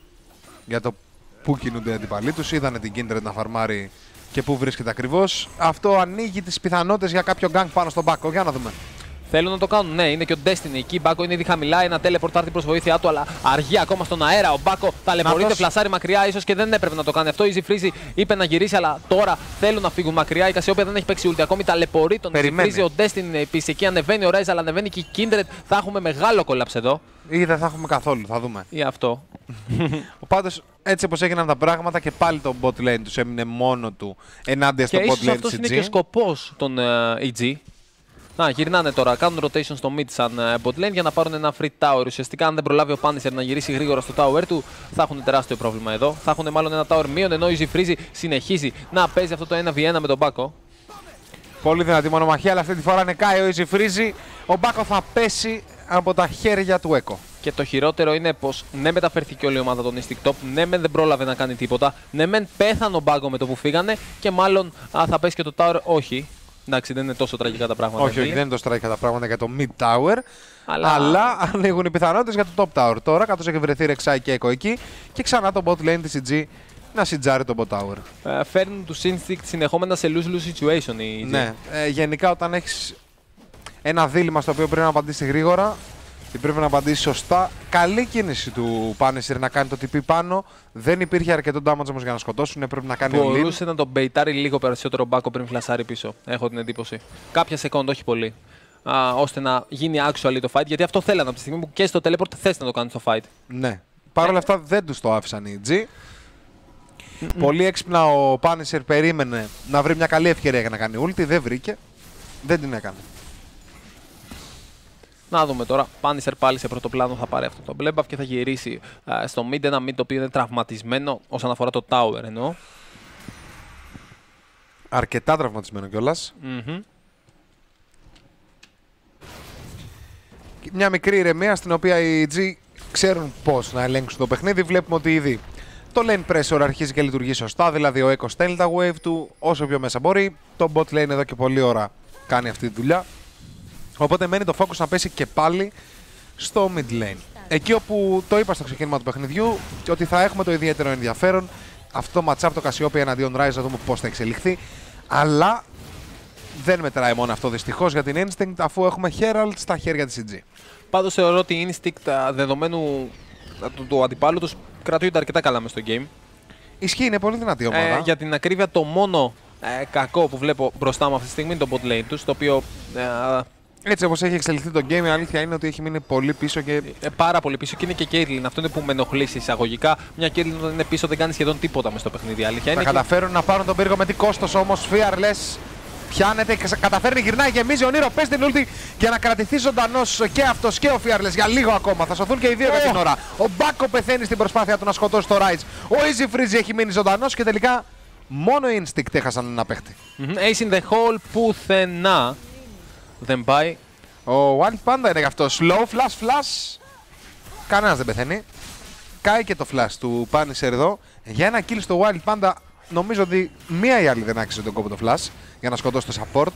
Speaker 1: για το πού κινούνται οι αντιπαλοί τους. Είδανε την Kindred να φαρμάρει και πού βρίσκεται ακριβώς. Αυτό ανοίγει τις πιθανότητες για κάποιο gank πάνω στον Μπάκο. Για να δούμε.
Speaker 2: Θέλουν να το κάνουν, ναι, είναι και ο Destiny εκεί. Μπάκο είναι ήδη χαμηλά, ένα teleport έρθει προς βοήθειά του, αλλά αργεί ακόμα στον αέρα. Ο Μπάκο ταλαιπωρείται, φλασάρει μακριά, ίσως και δεν έπρεπε να το κάνει αυτό. Easy Freeze είπε να γυρίσει, αλλά τώρα θέλουν να φύγουν μακριά. Η Κασιόπια δεν έχει παίξει ulti ακόμη, ταλαιπωρεί τον Easy Freeze. Ο Destiny επίσης εκεί ανεβαίνει ο Ryze, αλλά ανεβαίνει και η Kindred. Θα έχουμε μεγάλο collapse εδώ.
Speaker 1: Ή δεν θα έχουμε καθόλου, θα δούμε.
Speaker 2: Ή αυτό.
Speaker 1: Πάντως, έτσι όπως έγιναν τα πράγματα και πάλι το bot lane τους έμεινε μόνο του ενάντια στο bot lane της ι τζι.
Speaker 2: Και αυτός είναι και ο σκοπός των uh, ι τζι. Να, γυρνάνε τώρα, κάνουν rotation στο mid σαν uh, bot lane για να πάρουν ένα free tower. Ουσιαστικά, αν δεν προλάβει ο Punisher να γυρίσει γρήγορα στο tower του, θα έχουν τεράστιο πρόβλημα εδώ. Θα έχουν μάλλον ένα tower μείον, ενώ η Easy Freeze συνεχίζει να παίζει αυτό το ένα βι ένα με τον Μπάκο.
Speaker 1: Πολύ δυνατή μονομαχία, αλλά αυτή τη φορά νεκάει ο Easy Freeze. Ο Μπάκο θα πέσει από τα χέρια του Echo.
Speaker 2: Και το χειρότερο είναι πως ναι, μεταφερθήκε όλη η ομάδα των Instinct Top, ναι, μεν δεν πρόλαβε να κάνει τίποτα, ναι, μεν πέθανε ο Μπάκο με το που φύγανε και μάλλον α, θα πέσει και το tower, όχι. Εντάξει, δεν είναι τόσο τραγικά τα πράγματα.
Speaker 1: Όχι, όχι, δεν είναι τόσο τραγικά τα πράγματα για το mid tower. Αλλά, αλλά ανοίγουν οι πιθανότητες για το top tower τώρα, καθώς έχει βρεθεί Rek'Sai και Echo εκεί. Και ξανά το bot lane της ι τζι να σιτζάρει το bot tower.
Speaker 2: Ε, φέρνουν τους Instinct συνεχόμενα σε lose-lose situation η ι τζι.
Speaker 1: Ναι, ε, γενικά όταν έχεις ένα δίλημμα στο οποίο πρέπει να απαντήσει γρήγορα και πρέπει να απαντήσει σωστά. Καλή κίνηση του Punisher να κάνει το τι πι πάνω. Δεν υπήρχε αρκετό damage όμως για να σκοτώσουν. Πρέπει να κάνει
Speaker 2: Μπορούσε να τον μπεϊτάρει λίγο περισσότερο Μπάκο πριν φλασάρει πίσω. Έχω την εντύπωση. Κάποια second, όχι πολύ. Α, ώστε να γίνει actually το fight. Γιατί αυτό θέλανε από τη στιγμή που και στο teleport θες να το κάνει το fight.
Speaker 1: Ναι. Παρ' όλα αυτά δεν τους το άφησαν οι ι τζι. Mm-mm. Πολύ έξυπνα ο Punisher περίμενε να βρει μια καλή ευκαιρία για να κάνει ulti. Δεν βρήκε. Δεν την έκανε.
Speaker 2: Να δούμε τώρα. Punisher πάλι σε πρώτο πλάνο θα πάρει αυτό το μπλε buff και θα γυρίσει uh, στο mid. Ένα mid το οποίο είναι τραυματισμένο όσον αφορά το tower εννοώ.
Speaker 1: Αρκετά τραυματισμένο κιόλας.
Speaker 2: Mm-hmm.
Speaker 1: Μια μικρή ηρεμία στην οποία οι ι τζι ξέρουν πώς να ελέγξουν το παιχνίδι. Βλέπουμε ότι ήδη το lane pressure αρχίζει και λειτουργεί σωστά. Δηλαδή ο Echo στέλνει τα wave του όσο πιο μέσα μπορεί. Το bot lane εδώ και πολλή ώρα κάνει αυτή τη δουλειά. Οπότε μένει το focus να πέσει και πάλι στο mid lane. Εκεί όπου το είπα στο ξεκίνημα του παιχνιδιού, ότι θα έχουμε το ιδιαίτερο ενδιαφέρον. Αυτό το match-up το Cassiopeia εναντίον Ryze, να δούμε πώς θα εξελιχθεί. Αλλά δεν μετράει μόνο αυτό δυστυχώς για την Instinct, αφού έχουμε Herald στα χέρια της ι τζι.
Speaker 2: Πάντως θεωρώ ότι η Instinct δεδομένου του, του αντιπάλου τους κρατούνται αρκετά καλά μες στο game.
Speaker 1: Ισχύει, είναι πολύ δυνατή ομάδα.
Speaker 2: Ε, για την ακρίβεια, το μόνο ε, κακό που βλέπω μπροστά μου αυτή τη στιγμή είναι το bot lane τους, το οποίο ε,
Speaker 1: Έτσι όπως έχει εξελιχθεί το game, η αλήθεια είναι ότι έχει μείνει πολύ πίσω και.
Speaker 2: Ε, πάρα πολύ πίσω και είναι και Caitlyn. Αυτό είναι που με ενοχλεί εισαγωγικά. Μια Caitlyn όταν είναι πίσω δεν κάνει σχεδόν τίποτα μες στο παιχνίδι. Αλήθεια
Speaker 1: Θα
Speaker 2: είναι.
Speaker 1: καταφέρουν και... να πάρουν τον πύργο με τι κόστος όμως. Fearless πιάνεται, καταφέρνει, γυρνάει, γεμίζει ο Νίρο. Πες την ulti για να κρατηθεί ζωντανός και αυτός και ο Fearless για λίγο ακόμα. Θα σωθούν και οι δύο για oh. την ώρα. Ο Μπάκο πεθαίνει στην προσπάθεια του να σκοτώσει το Rise. Ο Easy Freeze έχει μείνει ζωντανός και τελικά μόνο οι Instinct έχασαν ένα παίχτη.
Speaker 2: Mm-hmm. Ace in the hole πουθενά δεν πάει.
Speaker 1: Ο Wild Panda είναι γι' αυτό. Slow flash flash. Κανένας δεν πεθαίνει. Κάει και το flash του Punisher εδώ. Για ένα kill στο Wild Panda νομίζω ότι μία ή άλλη δεν άξιζε τον κόπο το flash για να σκοτώσει το support.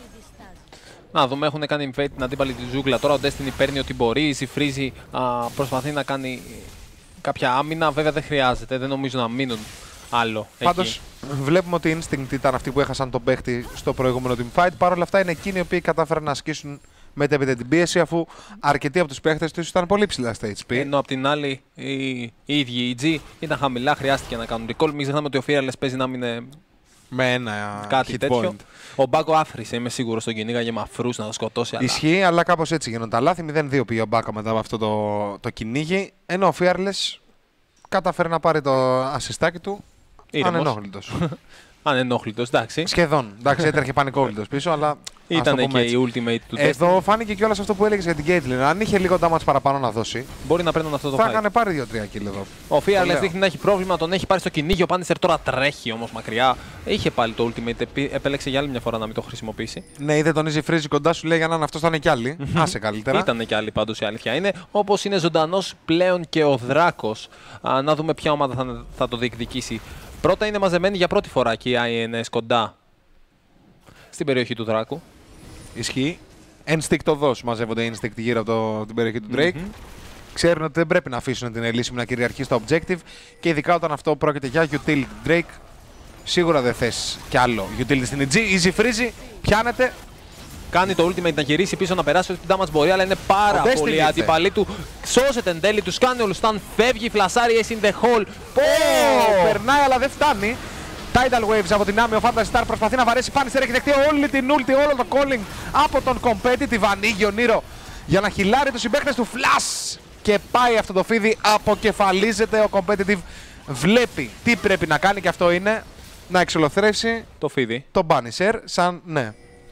Speaker 2: Να δούμε, έχουν κάνει invade την αντίπαλη τη ζούγκλα. Τώρα ο Destiny παίρνει ό,τι μπορεί. Η Freezy προσπαθεί να κάνει κάποια άμυνα. Βέβαια δεν χρειάζεται, δεν νομίζω να μείνουν άλλο.
Speaker 1: Πάντως βλέπουμε ότι οι Instinct ήταν αυτοί που έχασαν τον παίχτη στο προηγούμενο team fight. Παρ' όλα αυτά είναι εκείνοι οι οποίοι κατάφεραν να ασκήσουν μετέπειτα την πίεση, αφού αρκετοί από τους παίχτες τους ήταν πολύ ψηλά στα έιτς πι.
Speaker 2: Ενώ απ' την άλλη οι, οι ίδιοι οι G ήταν χαμηλά, χρειάστηκε να κάνουν recall. Μην ξεχνάμε ότι ο Fearless παίζει να μην είναι
Speaker 1: με ένα
Speaker 2: κάτι
Speaker 1: hit
Speaker 2: τέτοιο.
Speaker 1: Point.
Speaker 2: Ο Μπάκο άφησε, είμαι σίγουρος, στον κυνήγαγε με αφρούς να το σκοτώσει. Αλλά...
Speaker 1: Ισχύει, αλλά κάπως έτσι γίνονται τα λάθη. μηδέν δύο πήγε ο Μπάκο μετά από αυτό το, το κυνήγι. Ενώ ο Fearless κατάφερε να πάρει το ασιστάκι του ανενόχλητος.
Speaker 2: Ανενόχλητος, εντάξει.
Speaker 1: Σχεδόν. Εντάξει, έτρεχε πανικόβλητος πίσω, αλλά.
Speaker 2: Ήταν και έτσι η ultimate του.
Speaker 1: Εδώ φάνηκε κιόλας αυτό που έλεγες για την Caitlyn. Αν είχε λίγο damage παραπάνω να δώσει,
Speaker 2: μπορεί να παίρνουν αυτό το
Speaker 1: θα
Speaker 2: fight.
Speaker 1: έκανε πάρει δύο τρία kill εδώ.
Speaker 2: Ο Fearless δείχνει να έχει πρόβλημα, τον έχει πάρει στο κυνήγι. Ο Punisher τώρα τρέχει όμως μακριά. Είχε πάλι το ultimate, επέλεξε για άλλη μια φορά να μην το χρησιμοποιήσει.
Speaker 1: Ναι, είδε τον Easy Freeze κοντά σου, λέει για να είναι αυτό, θα είναι κι άλλοι. Άσε καλύτερα.
Speaker 2: Ήταν κι άλλοι πάντως, η αλήθεια είναι. Όπως είναι ζωντανός πλέον και ο Δράκος. Α, να δούμε ποια ομάδα θα, θα το διεκδικήσει. Πρώτα είναι μαζεμένη για πρώτη φορά και η άι εν ες κοντά στην περιοχή του Δράκου.
Speaker 1: Ισχύει. Ενστικτοδός μαζεύονται οι Instinct γύρω από το, την περιοχή του Drake.
Speaker 2: Mm-hmm.
Speaker 1: Ξέρουν ότι δεν πρέπει να αφήσουν την Elysium να κυριαρχεί στο objective και ειδικά όταν αυτό πρόκειται για utility Drake. Σίγουρα δεν θες κι άλλο utility στην G. Easy Freezy, πιάνεται.
Speaker 2: Κάνει το ultimate να γυρίσει πίσω, να περάσει ό,τι damage μπορεί, αλλά είναι πάρα
Speaker 1: ο
Speaker 2: πολύ αντίπαλοι του. Σώζεται εν τέλει, τους κάνει όλους stun, φεύγει, φλασάρει, Ace in the hole.
Speaker 1: Oh! Περνάει αλλά δεν φτάνει. Tidal Waves από την άμυ, ο Phantasy Star προσπαθεί να βαρέσει. Punisher έχει δεχτεί όλη την ulti, όλο το calling από τον competitive. Ανοίγει ο Νίρο για να χιλάρει τους συμπαίκτες του. Flash! Και πάει αυτό το φίδι, αποκεφαλίζεται. Ο competitive βλέπει τι πρέπει να κάνει και αυτό είναι να εξολοθρεύσει
Speaker 2: το φίδι.
Speaker 1: Τον Punisher, σαν ναι.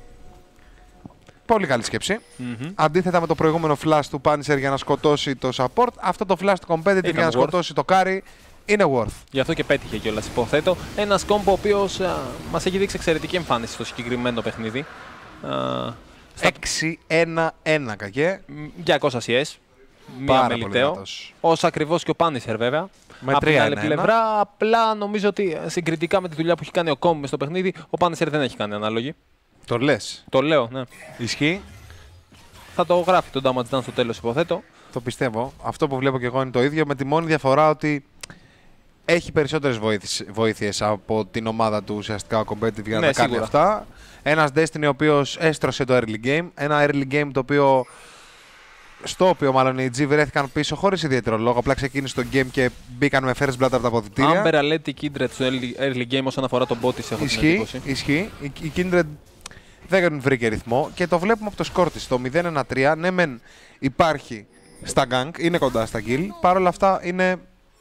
Speaker 1: Πολύ καλή σκέψη. Mm-hmm. Αντίθετα με το προηγούμενο flash του Punisher για να σκοτώσει το support, αυτό το flash του competitive Ήταν για να worth. σκοτώσει το carry είναι worth.
Speaker 2: Γι' αυτό και πέτυχε κιόλας, υποθέτω. Ένας κόμπο ο οποίος μας έχει δείξει εξαιρετική εμφάνιση στο συγκεκριμένο παιχνίδι.
Speaker 1: έξι ένα ένα κακέ.
Speaker 2: διακόσια σι ες. Μία μελιτέο. Όσο ακριβώς και ο Punisher βέβαια.
Speaker 1: Με
Speaker 2: από την άλλη πλευρά, απλά νομίζω ότι συγκριτικά με τη δουλειά που έχει κάνει ο Κόμπο στο παιχνίδι, ο Punisher δεν έχει κάνει ανάλογη.
Speaker 1: Το λες.
Speaker 2: Το λέω, ναι.
Speaker 1: Ισχύει.
Speaker 2: Θα το γράφει το damage down στο τέλος, υποθέτω.
Speaker 1: Το πιστεύω. Αυτό που βλέπω και εγώ είναι το ίδιο, με τη μόνη διαφορά ότι έχει περισσότερες βοήθειες από την ομάδα του ουσιαστικά ο competitive για να
Speaker 2: ναι,
Speaker 1: τα κάνει αυτά. Ένας Destiny ο οποίος έστρωσε το early game. Ένα early game το οποίο, στο οποίο μάλλον οι G βρέθηκαν πίσω χωρίς ιδιαίτερο λόγο. Απλά ξεκίνησε το game και μπήκαν με first blood από τα αποδυτήρια.
Speaker 2: Amber Aleti Kindred στο early, early game όσον αφορά τον bot της, έχω
Speaker 1: ισχύει,
Speaker 2: την εντύπωση.
Speaker 1: Ισχύει. Η, η Kindred δεν βρήκε ρυθμό και το βλέπουμε από το σκορ της. Το μηδέν ένα τρία, ναι μεν υπάρχει στα gank, είναι κοντά στα kill. Παρ' όλα αυτά είναι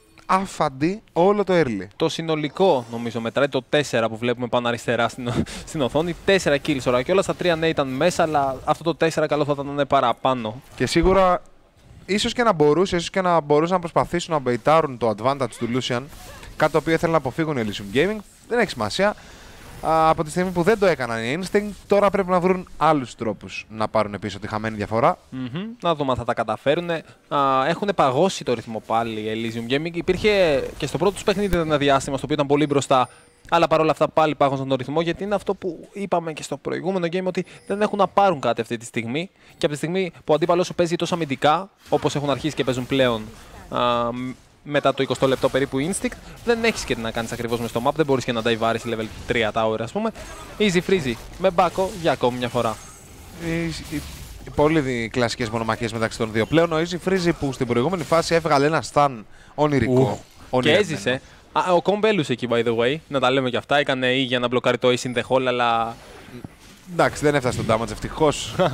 Speaker 1: άφαντη όλο το early.
Speaker 2: Το συνολικό νομίζω μετράει το τέσσερα που βλέπουμε πάνω αριστερά στην, στην οθόνη. τέσσερα kills ώρα και όλα στα τρία ναι ήταν μέσα, αλλά αυτό το τέσσερα καλό θα ήταν παραπάνω.
Speaker 1: Και σίγουρα ίσως και να μπορούσε, ίσως και να μπορούσαν να προσπαθήσουν να μπεϊτάρουν το advantage του Lucian. Κάτι το οποίο ήθελαν να αποφύγουν οι Elysium Gaming. Δεν έχει σημασία. Α, από τη στιγμή που δεν το έκαναν οι Instinct, τώρα πρέπει να βρουν άλλους τρόπους να πάρουν πίσω τη χαμένη διαφορά.
Speaker 2: Mm-hmm. Να δούμε αν θα τα καταφέρουν. Έχουν παγώσει το ρυθμό πάλι οι Elysium Gaming. Υπήρχε και στο πρώτο τους παιχνίδι ένα διάστημα στο οποίο ήταν πολύ μπροστά. Αλλά παρόλα αυτά πάλι πάγωσαν τον ρυθμό, γιατί είναι αυτό που είπαμε και στο προηγούμενο game, ότι δεν έχουν να πάρουν κάτι αυτή τη στιγμή. Και από τη στιγμή που ο αντίπαλος σου παίζει τόσο αμυντικά, όπως έχουν αρχίσει και παίζουν πλέον α, μετά το εικοστό λεπτό περίπου Instinct, δεν έχεις και τι να κάνεις ακριβώς μες στο map, δεν μπορείς και να νταϊβάρεις level τρία tower, ας πούμε. Easy freezy με μπάκο για ακόμη μια φορά.
Speaker 1: Οι, οι, οι πολύ κλασικές μονομαχίες μεταξύ των δύο. Πλέον ο Easy freezy που στην προηγούμενη φάση έβγαλε ένα stun ονειρικό.
Speaker 2: Και έζησε. Α, ο Κόμπ έλουσε εκεί, by the way, να τα λέμε και αυτά. Έκανε E για να μπλοκάρει το Ace in the hole, αλλά...
Speaker 1: Εντάξει, δεν έφτασε τον damage, ευτυχώς.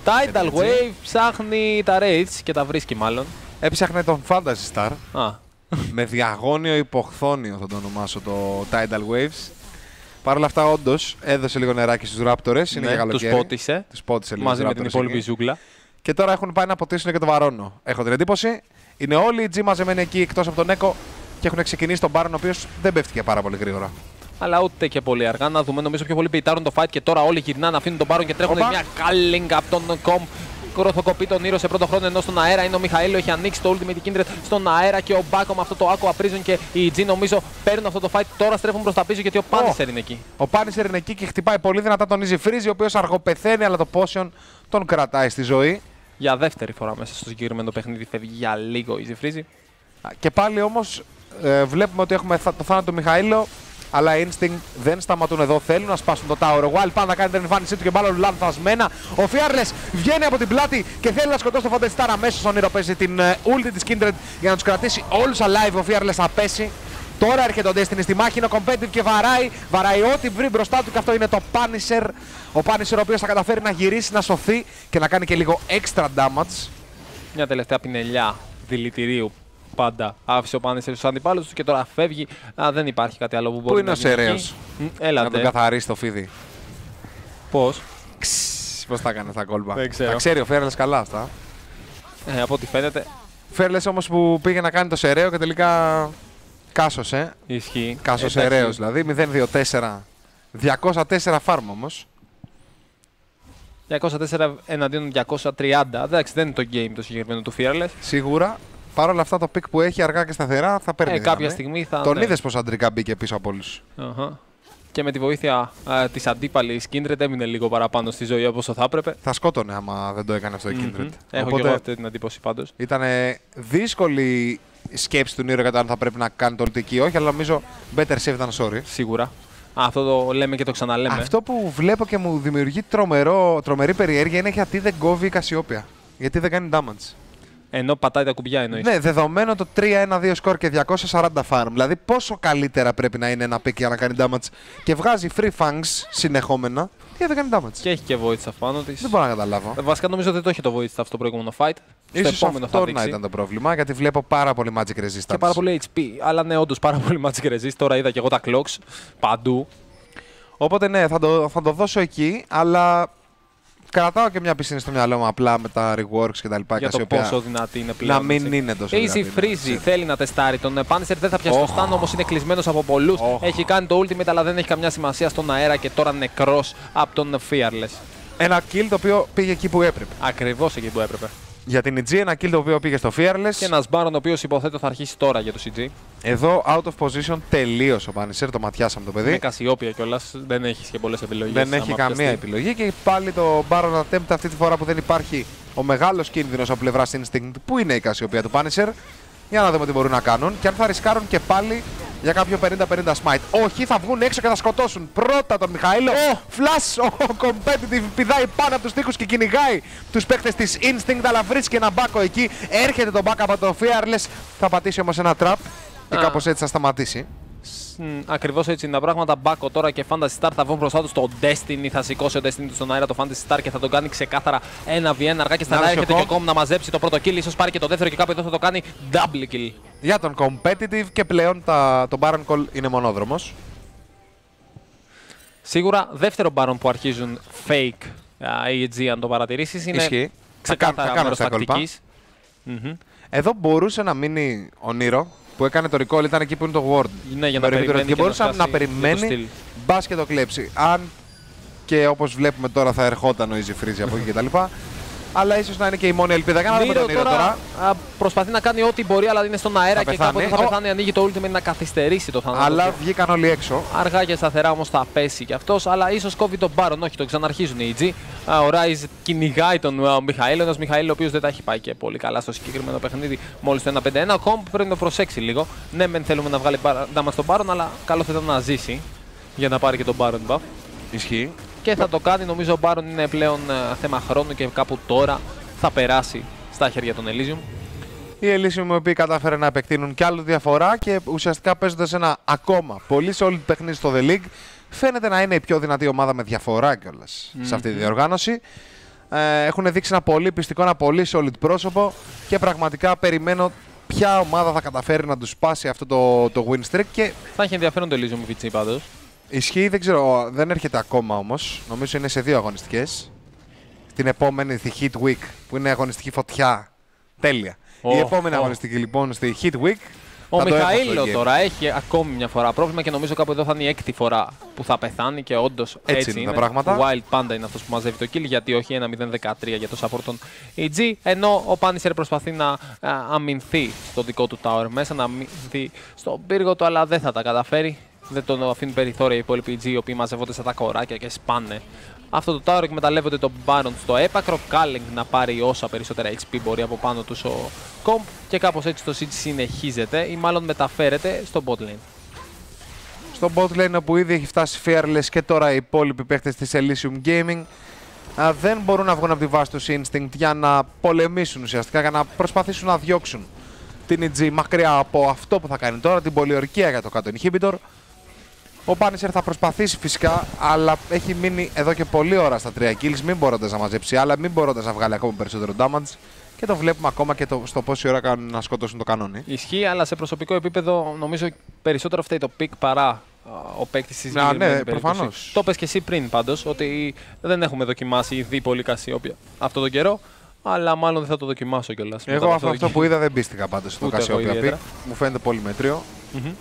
Speaker 2: Tidal Wave ψάχνει τα Raids και τα βρίσκει μάλλον.
Speaker 1: Έψαχνε τον Fantasy Star.
Speaker 2: Α.
Speaker 1: Με διαγώνιο υποχθόνιο θα το ονομάσω το Tidal Waves. Παρ' όλα αυτά, όντως έδωσε λίγο νεράκι στους Raptors. Είναι
Speaker 2: Ναι,
Speaker 1: για καλοκαίρι.
Speaker 2: τους πότισε.
Speaker 1: Τους πότισε λίγο
Speaker 2: Μαζί
Speaker 1: στους
Speaker 2: με την
Speaker 1: Raptors
Speaker 2: υπόλοιπη
Speaker 1: εκεί.
Speaker 2: ζούγκλα.
Speaker 1: Και τώρα έχουν πάει να ποτίσουν και το Βαρόνο. Έχω την εντύπωση. Είναι όλοι οι G μαζεμένοι εκεί εκτός από τον Echo και έχουν ξεκινήσει τον Baron, ο οποίος δεν πέφτει πάρα πολύ γρήγορα.
Speaker 2: Αλλά ούτε και πολύ αργά. Να δούμε, νομίζω πιο πολύ πιτάρουν το fight και τώρα όλοι γυρνάνε, αφήνουν τον Baron και τρέχουν.
Speaker 1: Οπα.
Speaker 2: Μια calling από τον Κομ. Κοροθοκοπεί τον Ήρο σε πρώτο χρόνο, ενώ στον αέρα είναι ο Μιχαήλο. Έχει ανοίξει το Ultimate Kindred στον αέρα και ο Μπάκο με αυτό το Aqua Prison και οι G νομίζω παίρνουν αυτό το fight. Τώρα στρέφουν προς τα πίσω γιατί ο Punisher είναι εκεί.
Speaker 1: Ο Punisher είναι εκεί και χτυπάει πολύ δυνατά τον Easy Freeze, ο οποίος αργοπεθαίνει, αλλά το Potion τον κρατάει στη ζωή.
Speaker 2: Για δεύτερη φορά μέσα στο συγκεκριμένο παιχνίδι φεύγει για λίγο Easy Freeze.
Speaker 1: Και πάλι όμως ε, βλέπουμε ότι έχουμε το θάνατο του Μιχαήλο. Αλλά οι Instinct δεν σταματούν εδώ. Θέλουν να σπάσουν το Tower. Ο Wild πάντα να κάνει την εμφάνισή του και μπάλα λανθασμένα. Ο Fearless βγαίνει από την πλάτη και θέλει να σκοτώσει το Fantasy Star αμέσως. Ο Νίρο παίζει την uh, ulti της Kindred για να τους κρατήσει όλους alive. Ο Fearless θα πέσει. Τώρα έρχεται ο Destiny στη μάχη. Είναι ο competitive και βαράει. Βαράει ό,τι βρει μπροστά του και αυτό είναι το Punisher. Ο Punisher ο οποίος θα καταφέρει να γυρίσει, να σωθεί και να κάνει και λίγο extra damage.
Speaker 2: Μια τελευταία πινελιά δηλητηρίου. Πάντα άφησε ο Punisher στους αντιπάλους του και τώρα φεύγει. Α, δεν υπάρχει κάτι άλλο που μπορεί
Speaker 1: Πού είναι
Speaker 2: να
Speaker 1: ο
Speaker 2: γίνει εκεί.
Speaker 1: Σεραίος
Speaker 2: Έλατε.
Speaker 1: να τον καθαρίσει το φίδι.
Speaker 2: Πώς.
Speaker 1: Πώς τα έκανε αυτά κόλπα.
Speaker 2: Δεν ξέρω.
Speaker 1: Τα ξέρει ο Fearless καλά αυτά.
Speaker 2: Ε, από ό,τι φαίνεται
Speaker 1: Fearless όμως που πήγε να κάνει το Σεραίο και τελικά κάσωσε.
Speaker 2: ισχύει.
Speaker 1: Κάσωσε
Speaker 2: Εντάξει.
Speaker 1: Σεραίος δηλαδή. μηδέν δύο τέσσερα. διακόσια τέσσερα φάρμ όμως.
Speaker 2: διακόσια τέσσερα εναντίον διακόσια τριάντα. Εντάξει, δεν είναι το game το συγκεκριμένο του Fearless.
Speaker 1: Σίγουρα. Παρ' όλα αυτά το pick που έχει αργά και σταθερά θα παίρνει
Speaker 2: Ε,
Speaker 1: δύναμη.
Speaker 2: κάποια στιγμή θα.
Speaker 1: Τον
Speaker 2: ναι.
Speaker 1: είδες πως αντρικά μπήκε πίσω από όλους.
Speaker 2: Αχα. Και με τη βοήθεια α, της αντίπαλης Kindred έμεινε λίγο παραπάνω στη ζωή όπως θα έπρεπε.
Speaker 1: Θα σκότωνε άμα δεν το έκανε αυτό η Kindred.
Speaker 2: Μμμ. Έχω και εγώ αυτή την εντύπωση πάντως.
Speaker 1: Ήταν δύσκολη η σκέψη του Νίρο για το αν θα πρέπει να κάνει το ulti ή όχι, αλλά νομίζω better safe than sorry.
Speaker 2: Σίγουρα. Α, αυτό το λέμε και το ξαναλέμε.
Speaker 1: Αυτό που βλέπω και μου δημιουργεί τρομερό, τρομερή περιέργεια είναι γιατί δεν κόβει η Κασιόπια. Γιατί δεν κάνει damage.
Speaker 2: Ενώ πατάει τα κουμπιά εννοείς.
Speaker 1: Ναι, δεδομένο το τρία ένα δύο σκορ και διακόσια σαράντα farm. Δηλαδή, πόσο καλύτερα πρέπει να είναι ένα pick για να κάνει damage και βγάζει free fangs συνεχόμενα και δεν κάνει damage.
Speaker 2: Και έχει και void staff πάνω της.
Speaker 1: Δεν μπορώ να καταλάβω.
Speaker 2: Ε, Βασικά νομίζω ότι το έχει το void staff στο προηγούμενο fight.
Speaker 1: Ίσως
Speaker 2: στο επόμενο θα
Speaker 1: αυτό
Speaker 2: δείξει.
Speaker 1: να ήταν το πρόβλημα, γιατί βλέπω πάρα πολύ magic resistance.
Speaker 2: Και πάρα πολύ έιτς πι. Αλλά ναι, όντως πάρα πολύ magic resist. Τώρα είδα και εγώ τα clocks παντού.
Speaker 1: Οπότε ναι, θα το, θα το δώσω εκεί, αλλά κρατάω και μια πίστη στο μυαλό μου απλά με τα reworks και τα λοιπά.
Speaker 2: Για το
Speaker 1: Κασιόπια,
Speaker 2: πόσο δυνατή είναι πλέον.
Speaker 1: να μην
Speaker 2: έτσι.
Speaker 1: είναι τόσο
Speaker 2: Easy
Speaker 1: δυνατή.
Speaker 2: Freezy θέλει να τεστάρει τον Punisher, δεν θα πιάσει
Speaker 1: Oh.
Speaker 2: το stun, όμως είναι κλεισμένος από πολλούς.
Speaker 1: Oh.
Speaker 2: Έχει κάνει το ultimate, αλλά δεν έχει καμιά σημασία στον αέρα και τώρα νεκρός από τον Fearless.
Speaker 1: Ένα kill το οποίο πήγε εκεί που έπρεπε.
Speaker 2: Ακριβώς εκεί που έπρεπε.
Speaker 1: Για την ι τζι, ένα kill το οποίο πήγε στο Fearless.
Speaker 2: Και ένας Baron ο οποίος υποθέτω θα αρχίσει τώρα για το σι τζι.
Speaker 1: Εδώ out of position τελείωσε ο Punisher, το ματιάσαμε το παιδί.
Speaker 2: Με Κασιόπια κιόλας, δεν έχει και πολλές επιλογές.
Speaker 1: Δεν έχει
Speaker 2: άμα
Speaker 1: καμία
Speaker 2: πιαστεί.
Speaker 1: επιλογή και πάλι το Baron attempt αυτή τη φορά που δεν υπάρχει ο μεγάλος κίνδυνος από πλευρά Instinct που είναι η Κασιοπία του Punisher. Για να δούμε τι μπορούν να κάνουν και αν θα ρισκάρουν και πάλι για κάποιο πενήντα πενήντα smite. Όχι, θα βγουν έξω και θα σκοτώσουν πρώτα τον Μιχαήλο. Oh. Flash, ο competitive πηδάει πάνω από τους τοίχους και κυνηγάει τους παίκτες της Instinct, αλλά βρίσκει ένα μπάκο εκεί. Έρχεται το back από το Fearless, θα πατήσει όμως ένα trap και
Speaker 2: Ah.
Speaker 1: κάπως έτσι θα σταματήσει.
Speaker 2: Ακριβώς έτσι είναι τα πράγματα. Μπάκο τώρα και Fantasy Star θα βγουν μπροστά του στο Destiny. Θα σηκώσει ο Destiny του στον αέρα το Fantasy Star και θα τον κάνει ξεκάθαρα ένα βι ένα. Αργά και στενά
Speaker 1: Να,
Speaker 2: έρχεται
Speaker 1: ο
Speaker 2: και ο Κομ να μαζέψει το πρώτο kill. Ίσως πάρει και το δεύτερο και κάπου εδώ θα το κάνει double kill.
Speaker 1: Για τον competitive και πλέον τα, το Baron Call είναι μονόδρομος.
Speaker 2: Σίγουρα δεύτερο Baron που αρχίζουν fake ι τζι αν το παρατηρήσεις. Είναι
Speaker 1: Ισχύει.
Speaker 2: ξεκάθαρα
Speaker 1: Θα κάνω
Speaker 2: μέρος
Speaker 1: στα κόλπα.
Speaker 2: τακτικής. Μμμ.
Speaker 1: Εδώ μπορούσε να μείνει ο Νίρο που έκανε το recall, ήταν εκεί που είναι το ward.
Speaker 2: Ναι, για να
Speaker 1: Το
Speaker 2: περιμένει
Speaker 1: και
Speaker 2: και
Speaker 1: μπορούσε
Speaker 2: να
Speaker 1: να,
Speaker 2: σκάσει για το
Speaker 1: περιμένει
Speaker 2: στυλ.
Speaker 1: μπας και το κλέψει. Αν και όπως βλέπουμε τώρα θα ερχόταν ο Easy Freeze από εκεί κτλ. Αλλά ίσως να είναι και η μόνη ελπίδα. Για να δούμε
Speaker 2: Νίρο
Speaker 1: τον Νίρο τώρα.
Speaker 2: α, προσπαθεί να κάνει ό,τι μπορεί, αλλά είναι στον αέρα
Speaker 1: Θα
Speaker 2: και κάπου
Speaker 1: πεθάνει.
Speaker 2: εδώ θα
Speaker 1: Ω.
Speaker 2: πεθάνει. Ανοίγει το ultimate να καθυστερήσει το θάνατο.
Speaker 1: Αλλά βγήκαν όλοι έξω.
Speaker 2: Αργά και σταθερά όμως θα πέσει κι αυτός, αλλά ίσως κόβει τον Baron. Όχι, τον ξαναρχίζουν οι ι τζι. Α, ο Rise κυνηγάει τον α, Μιχαήλ, ένας Μιχαήλ ο οποίος δεν τα έχει πάει και πολύ καλά στο συγκεκριμένο παιχνίδι. Μόλις το ένα πέντε ένα. Ο Κομπ πρέπει να το προσέξει λίγο. Ναι, μεν θέλουμε να βγάλει damage στον Baron, αλλά καλό θα ήταν να ζήσει για να πάρει και τον Baron buff.
Speaker 1: Ισχύει.
Speaker 2: Και θα το κάνει, νομίζω ο Baron είναι πλέον α, θέμα χρόνου και κάπου τώρα θα περάσει στα χέρια των Elysium.
Speaker 1: Οι Elysium οι οποίοι κατάφεραν να επεκτείνουν κι άλλο διαφορά και ουσιαστικά παίζοντας ένα ακόμα πολύ solid παιχνίδι στο The League, φαίνεται να είναι η πιο δυνατή ομάδα με διαφορά κιόλας
Speaker 2: Mm-hmm.
Speaker 1: σε αυτή τη διοργάνωση. Ε, έχουν δείξει ένα πολύ πιστικό, ένα πολύ solid πρόσωπο και πραγματικά περιμένω ποια ομάδα θα καταφέρει να του σπάσει αυτό το, το win streak. Και
Speaker 2: θα έχει ενδιαφέρον το Elysium βι τζι πάντως.
Speaker 1: Ισχύει, δεν ξέρω, δεν έρχεται ακόμα όμως. Νομίζω είναι σε δύο αγωνιστικές. Στην επόμενη, στη Hit Week, που είναι αγωνιστική φωτιά. Τέλεια.
Speaker 2: Oh,
Speaker 1: Η επόμενη
Speaker 2: oh.
Speaker 1: αγωνιστική λοιπόν στη Hit Week.
Speaker 2: Ο Μιχαήλο τώρα έχει ακόμη μια φορά πρόβλημα και νομίζω κάπου εδώ θα είναι η έκτη φορά που θα πεθάνει και όντως έτσι,
Speaker 1: έτσι είναι,
Speaker 2: είναι.
Speaker 1: τα πράγματα.
Speaker 2: Wild Panda είναι αυτός που μαζεύει το kill, γιατί όχι ένα μηδέν δεκατρία για το support των ι τζι, ενώ ο Punisher προσπαθεί να α, αμυνθεί στο δικό του tower μέσα, να αμυνθεί στον πύργο του, αλλά δεν θα τα καταφέρει. Δεν τον αφήνουν περιθώρια οι υπόλοιποι ι τζι, οι οποίοι μαζεύονται σαν τα κοράκια και σπάνε αυτό το tower. Εκμεταλλεύονται τον Baron στο έπακρο. Culling να πάρει όσα περισσότερα έιτς πι μπορεί από πάνω του ο Comp. Και κάπως έτσι το siege συνεχίζεται ή μάλλον μεταφέρεται στο bot lane.
Speaker 1: Στο bot lane όπου ήδη έχει φτάσει Fearless και τώρα οι υπόλοιποι παίχτες της Elysium Gaming α, δεν μπορούν να βγουν από τη βάση τους Instinct για να πολεμήσουν ουσιαστικά, για να προσπαθήσουν να διώξουν την ι τζι μακριά από αυτό που θα κάνει τώρα, την πολιορκία για το κάτω inhibitor. Ο Punisher θα προσπαθήσει φυσικά, αλλά έχει μείνει εδώ και πολλή ώρα στα τρία kills, μην μπορώντας να μαζέψει άλλα, μην μπορώντας να βγάλει ακόμα περισσότερο damage. Και το βλέπουμε ακόμα και το, στο πόση ώρα κάνουν να σκοτώσουν το κανόνι.
Speaker 2: Ισχύει, αλλά σε προσωπικό επίπεδο νομίζω περισσότερο φταίει το pick παρά α, ο παίκτης της συγκεκριμένης
Speaker 1: ναι,
Speaker 2: περίπτωση.
Speaker 1: προφανώς.
Speaker 2: Το πες και εσύ πριν πάντως, ότι δεν έχουμε δοκιμάσει ή δει πολύ Cassiopeia αυτόν τον καιρό, αλλά μάλλον δεν θα το δοκιμάσω κιόλας.
Speaker 1: Εγώ αυτό, αυτό που είδα δεν πίστηκα πάντως στο Cassiopeia pick. Μου φαίνεται πολύ μετρίο.
Speaker 2: Mm-hmm.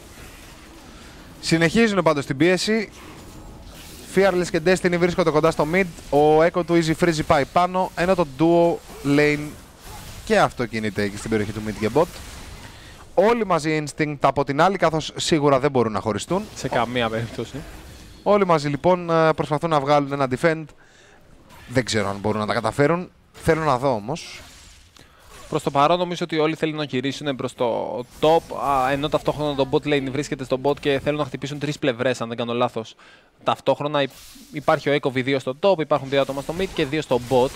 Speaker 1: Συνεχίζουν πάντως την πίεση. Fearless και Destiny βρίσκονται κοντά στο mid. Ο Echo του Easy Freeze πάει πάνω, ενώ το duo lane και αυτό κινείται εκεί στην περιοχή του mid και bot. Όλοι μαζί Instinct από την άλλη, καθώς σίγουρα δεν μπορούν να χωριστούν.
Speaker 2: Σε καμία περίπτωση.
Speaker 1: Όλοι μαζί λοιπόν προσπαθούν να βγάλουν ένα defend. Δεν ξέρω αν μπορούν να τα καταφέρουν. Θέλω να δω όμως.
Speaker 2: Προς το παρόν νομίζω ότι όλοι θέλουν να γυρίσουν προς το top, ενώ ταυτόχρονα το bot lane βρίσκεται στο bot και θέλουν να χτυπήσουν τρεις πλευρές, αν δεν κάνω λάθος. Ταυτόχρονα υπάρχει ο Echo βι δύο στο top, υπάρχουν δύο άτομα στο mid και δύο στο bot.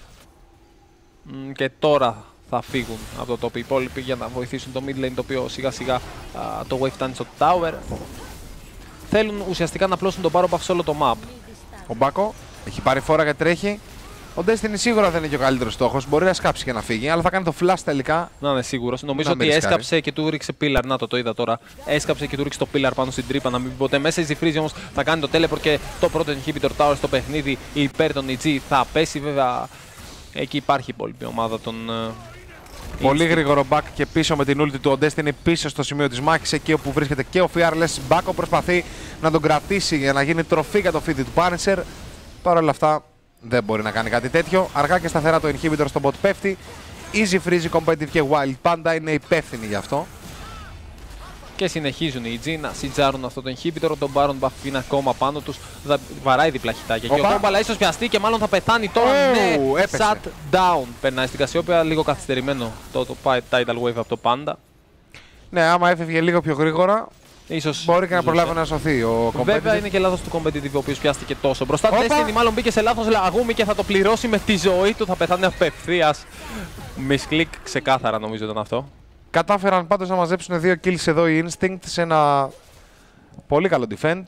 Speaker 2: Και τώρα θα φύγουν από το top οι υπόλοιποι για να βοηθήσουν το mid lane, το οποίο σιγά σιγά α, το wave φτάνει στο tower. Θέλουν ουσιαστικά να απλώσουν τον Barrow σε όλο το map.
Speaker 1: Ο Μπάκο έχει πάρει φόρα και τρέχει. Ο Destiny σίγουρα δεν είναι και ο καλύτερος στόχος. Μπορεί να σκάψει και να φύγει, αλλά θα κάνει το flash τελικά.
Speaker 2: Να είναι σίγουρος. Νομίζω
Speaker 1: να
Speaker 2: ότι έσκαψε και του ρίξε pillar. Να το, το είδα τώρα. Έσκαψε και του ρίξε το pillar πάνω στην τρύπα. Να μην πει ποτέ μέσα. Η Freeze όμως θα κάνει το teleport και το πρώτο inhibitor tower στο παιχνίδι υπέρ των ι τζι θα πέσει. Βέβαια εκεί υπάρχει η υπόλοιπη ομάδα των.
Speaker 1: Πολύ γρήγορο back και πίσω με την ulti του. Ο Destiny πίσω στο σημείο της μάχης, εκεί όπου βρίσκεται και ο Fearless. Μπάκο προσπαθεί να τον κρατήσει για να γίνει τροφή για το φίδι του Punisher. Παρ' όλα αυτά δεν μπορεί να κάνει κάτι τέτοιο. Αργά και σταθερά το inhibitor στο bot πέφτει. Easy Freeze, Competitive και Wild Panda είναι υπεύθυνοι γι' αυτό.
Speaker 2: Και συνεχίζουν οι ι τζι να σιτζάρουν αυτό το inhibitor. Τον Baron buff είναι ακόμα πάνω τους. Βαράει διπλά χιτάκια. Και ο Κόμπαλα ίσως πιαστεί και μάλλον θα πεθάνει τώρα. Oh, ναι,
Speaker 1: έπεσε.
Speaker 2: Shut down. Περνάει στην Cassiopeia, λίγο καθυστερημένο το, το tidal wave από το Panda.
Speaker 1: Ναι, άμα έφευγε λίγο πιο γρήγορα,
Speaker 2: ίσως
Speaker 1: μπορεί και να
Speaker 2: ζούσε.
Speaker 1: προλάβει να σωθεί ο Competitive.
Speaker 2: Βέβαια είναι και λάθος του Competitive, ο οποίος πιάστηκε τόσο μπροστά. Destiny μάλλον μπήκε σε λάθος λαγούμι και θα το πληρώσει με τη ζωή του. Θα πεθάνει απευθείας. Misclick ξεκάθαρα νομίζω ήταν αυτό.
Speaker 1: Κατάφεραν πάντως να μαζέψουν δύο kills εδώ οι Instinct σε ένα πολύ καλό defend.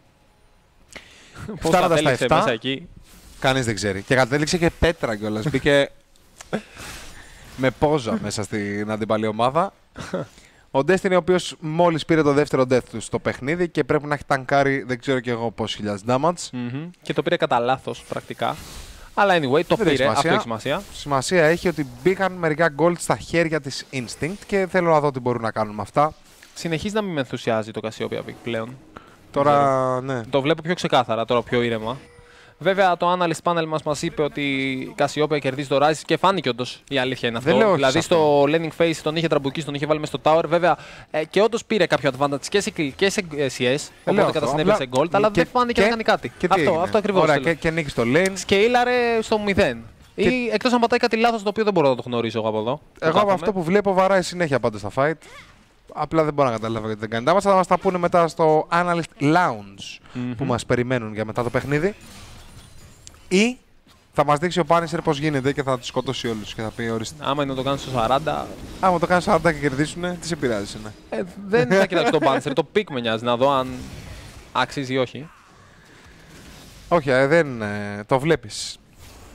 Speaker 2: Πώς κατέληξε μέσα εκεί.
Speaker 1: Κανείς δεν ξέρει. Και κατέληξε και πέτρα κιόλας. Μπήκε με πόζα μέσα στην αντιπαλή ομάδα. Ο Destiny, ο οποίος μόλις πήρε το δεύτερο death του στο παιχνίδι και πρέπει να έχει τανκάρει δεν ξέρω κι εγώ πόσους χιλιάδες damage.
Speaker 2: Mm-hmm. Και το πήρε κατά λάθος πρακτικά. Αλλά anyway, το
Speaker 1: δεν
Speaker 2: πήρε,
Speaker 1: έχει
Speaker 2: αυτό έχει σημασία.
Speaker 1: Σημασία έχει ότι μπήκαν μερικά gold στα χέρια της Instinct και θέλω να δω τι μπορούν να κάνουν με αυτά.
Speaker 2: Συνεχίζει να μην με ενθουσιάζει το Cassiopeia Vic πλέον.
Speaker 1: Τώρα, ναι.
Speaker 2: Το βλέπω πιο ξεκάθαρα, τώρα πιο ήρεμα. Βέβαια, το analyst panel μας μας είπε ότι η Cassiopeia κερδίζει το Rise και φάνηκε όντως η αλήθεια είναι αυτό.
Speaker 1: Δεν
Speaker 2: Δηλαδή,
Speaker 1: αυτό.
Speaker 2: στο landing phase τον είχε τραμπουκίσει, τον είχε βάλει μέσα στο tower. Βέβαια, ε, και όντως πήρε κάποιο advantage και σε kill και σε σι ες. Οπότε κατασυνέβησε σε gold, αλλά
Speaker 1: και,
Speaker 2: δεν φάνηκε να κάνει κάτι.
Speaker 1: Και
Speaker 2: αυτό, αυτό ακριβώς.
Speaker 1: Ωραία, και, και νίκη στο lane.
Speaker 2: Σκέιλαρε στο μηδέν. Και... Ή εκτός αν πατάει κάτι λάθος το οποίο δεν μπορώ να το γνωρίσω εγώ από εδώ.
Speaker 1: Εγώ από αυτό που βλέπω βαράει συνέχεια πάντα στα fight. Απλά δεν μπορώ να καταλάβω γιατί δεν κάνει. Τα θα μας τα πούνε μετά στο Analyst Lounge mm-hmm. που μας περιμένουν για μετά το παιχνίδι. Ή θα μας δείξει ο Punisher πώς γίνεται και θα τους σκοτώσει όλους και θα πει ορίστε.
Speaker 2: Άμα είναι να το κάνεις στο σαράντα.
Speaker 1: Άμα το κάνεις στο σαράντα και κερδίσουνε, τι σε πειράζει, ναι.
Speaker 2: Ε, δεν θα κοιτάξω τον Punisher, το pick με νοιάζει να δω αν αξίζει ή όχι.
Speaker 1: Όχι, ε, δεν ε, το βλέπεις.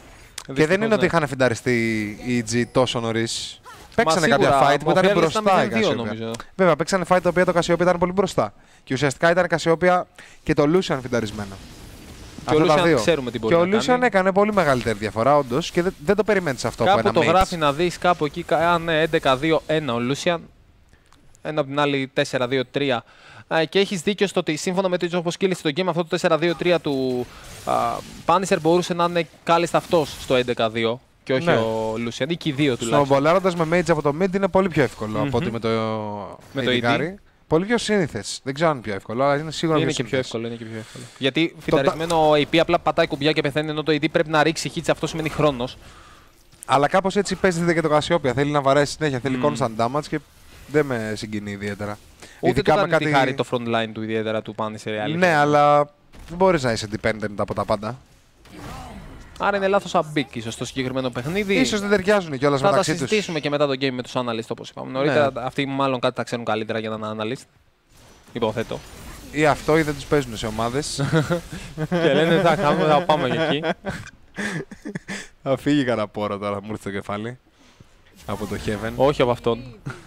Speaker 1: Και δεν είναι
Speaker 2: ναι.
Speaker 1: ότι είχαν φινταριστεί οι G τόσο νωρίς. Παίξανε
Speaker 2: σίγουρα,
Speaker 1: κάποια fight που
Speaker 2: ο
Speaker 1: ήταν
Speaker 2: Fearless
Speaker 1: μπροστά η
Speaker 2: ήταν μηδέν δύο,
Speaker 1: Cassiopeia.
Speaker 2: νομίζω.
Speaker 1: Βέβαια, παίξανε fight τα οποία το Cassiopeia ήταν πολύ μπροστά. Και ουσιαστικά ήταν Cassiopeia και το Lucian φινταρισμένα.
Speaker 2: Και ο Lucian ξέρουμε τι μπορεί
Speaker 1: και
Speaker 2: να
Speaker 1: ο Lucian
Speaker 2: κάνει.
Speaker 1: έκανε πολύ μεγαλύτερη διαφορά, όντως, και δεν, δεν το περιμένεις αυτό
Speaker 2: Κάπου
Speaker 1: από ένα
Speaker 2: το
Speaker 1: mates.
Speaker 2: γράφει να δεις κάπου εκεί, αν έντεκα δύο ένα ο Lucian. Ένα από την άλλη τέσσερα δύο τρία. Και έχεις δίκιο στο ότι σύμφωνα με το όπως κύλησε το game, αυτό το τέσσερα δύο τρία του α, Punisher μπορούσε να είναι κάλλιστα αυτός στο έντεκα δύο και όχι
Speaker 1: ναι.
Speaker 2: ο Lucian, ή και οι δύο τουλάχιστον.
Speaker 1: Σνομπολάροντας με mage από το mid είναι πολύ πιο εύκολο
Speaker 2: Mm-hmm.
Speaker 1: από ότι με το,
Speaker 2: με το
Speaker 1: ι ντι carry. Πολύ πιο σύνηθες. Δεν ξέρω αν είναι πιο εύκολο, αλλά είναι σίγουρα
Speaker 2: είναι
Speaker 1: πιο
Speaker 2: και πιο
Speaker 1: σύνηθες.
Speaker 2: εύκολο, είναι και πιο εύκολο. Γιατί φινταρισμένο ο έι πι απλά πατάει κουμπιά και πεθαίνει, ενώ το έι ντι πρέπει να ρίξει hits, αυτό σημαίνει χρόνος.
Speaker 1: Αλλά κάπως έτσι παίζεται και το Cassiopeia. Θέλει να βαρέσει συνέχεια, θέλει
Speaker 2: Mm.
Speaker 1: constant damage και δεν με συγκινεί ιδιαίτερα.
Speaker 2: Ούτε του κάνει
Speaker 1: κάτι...
Speaker 2: τη χάρη το front line του ιδιαίτερα του Punisher.
Speaker 1: Ναι, αλλά δεν μπορείς να είσαι dependent από τα πάντα.
Speaker 2: Άρα είναι λάθος αμπίκ ίσως στο συγκεκριμένο παιχνίδι.
Speaker 1: Ίσως δεν ταιριάζουν κιόλας
Speaker 2: θα τα
Speaker 1: μεταξύ τους.
Speaker 2: συζητήσουμε και μετά το game με τους analysts όπως είπαμε νωρίτερα.
Speaker 1: Ναι.
Speaker 2: Αυτοί μάλλον κάτι τα ξέρουν καλύτερα για να είναι analyst. Υποθέτω.
Speaker 1: Ή αυτό ή δεν τους παίζουν σε ομάδες.
Speaker 2: Και λένε θα κάνουμε, θα πάμε και εκεί.
Speaker 1: Θα φύγει κανένα πόρο τώρα, μου ήρθε το κεφάλι. Από το Heaven.
Speaker 2: Όχι από αυτόν.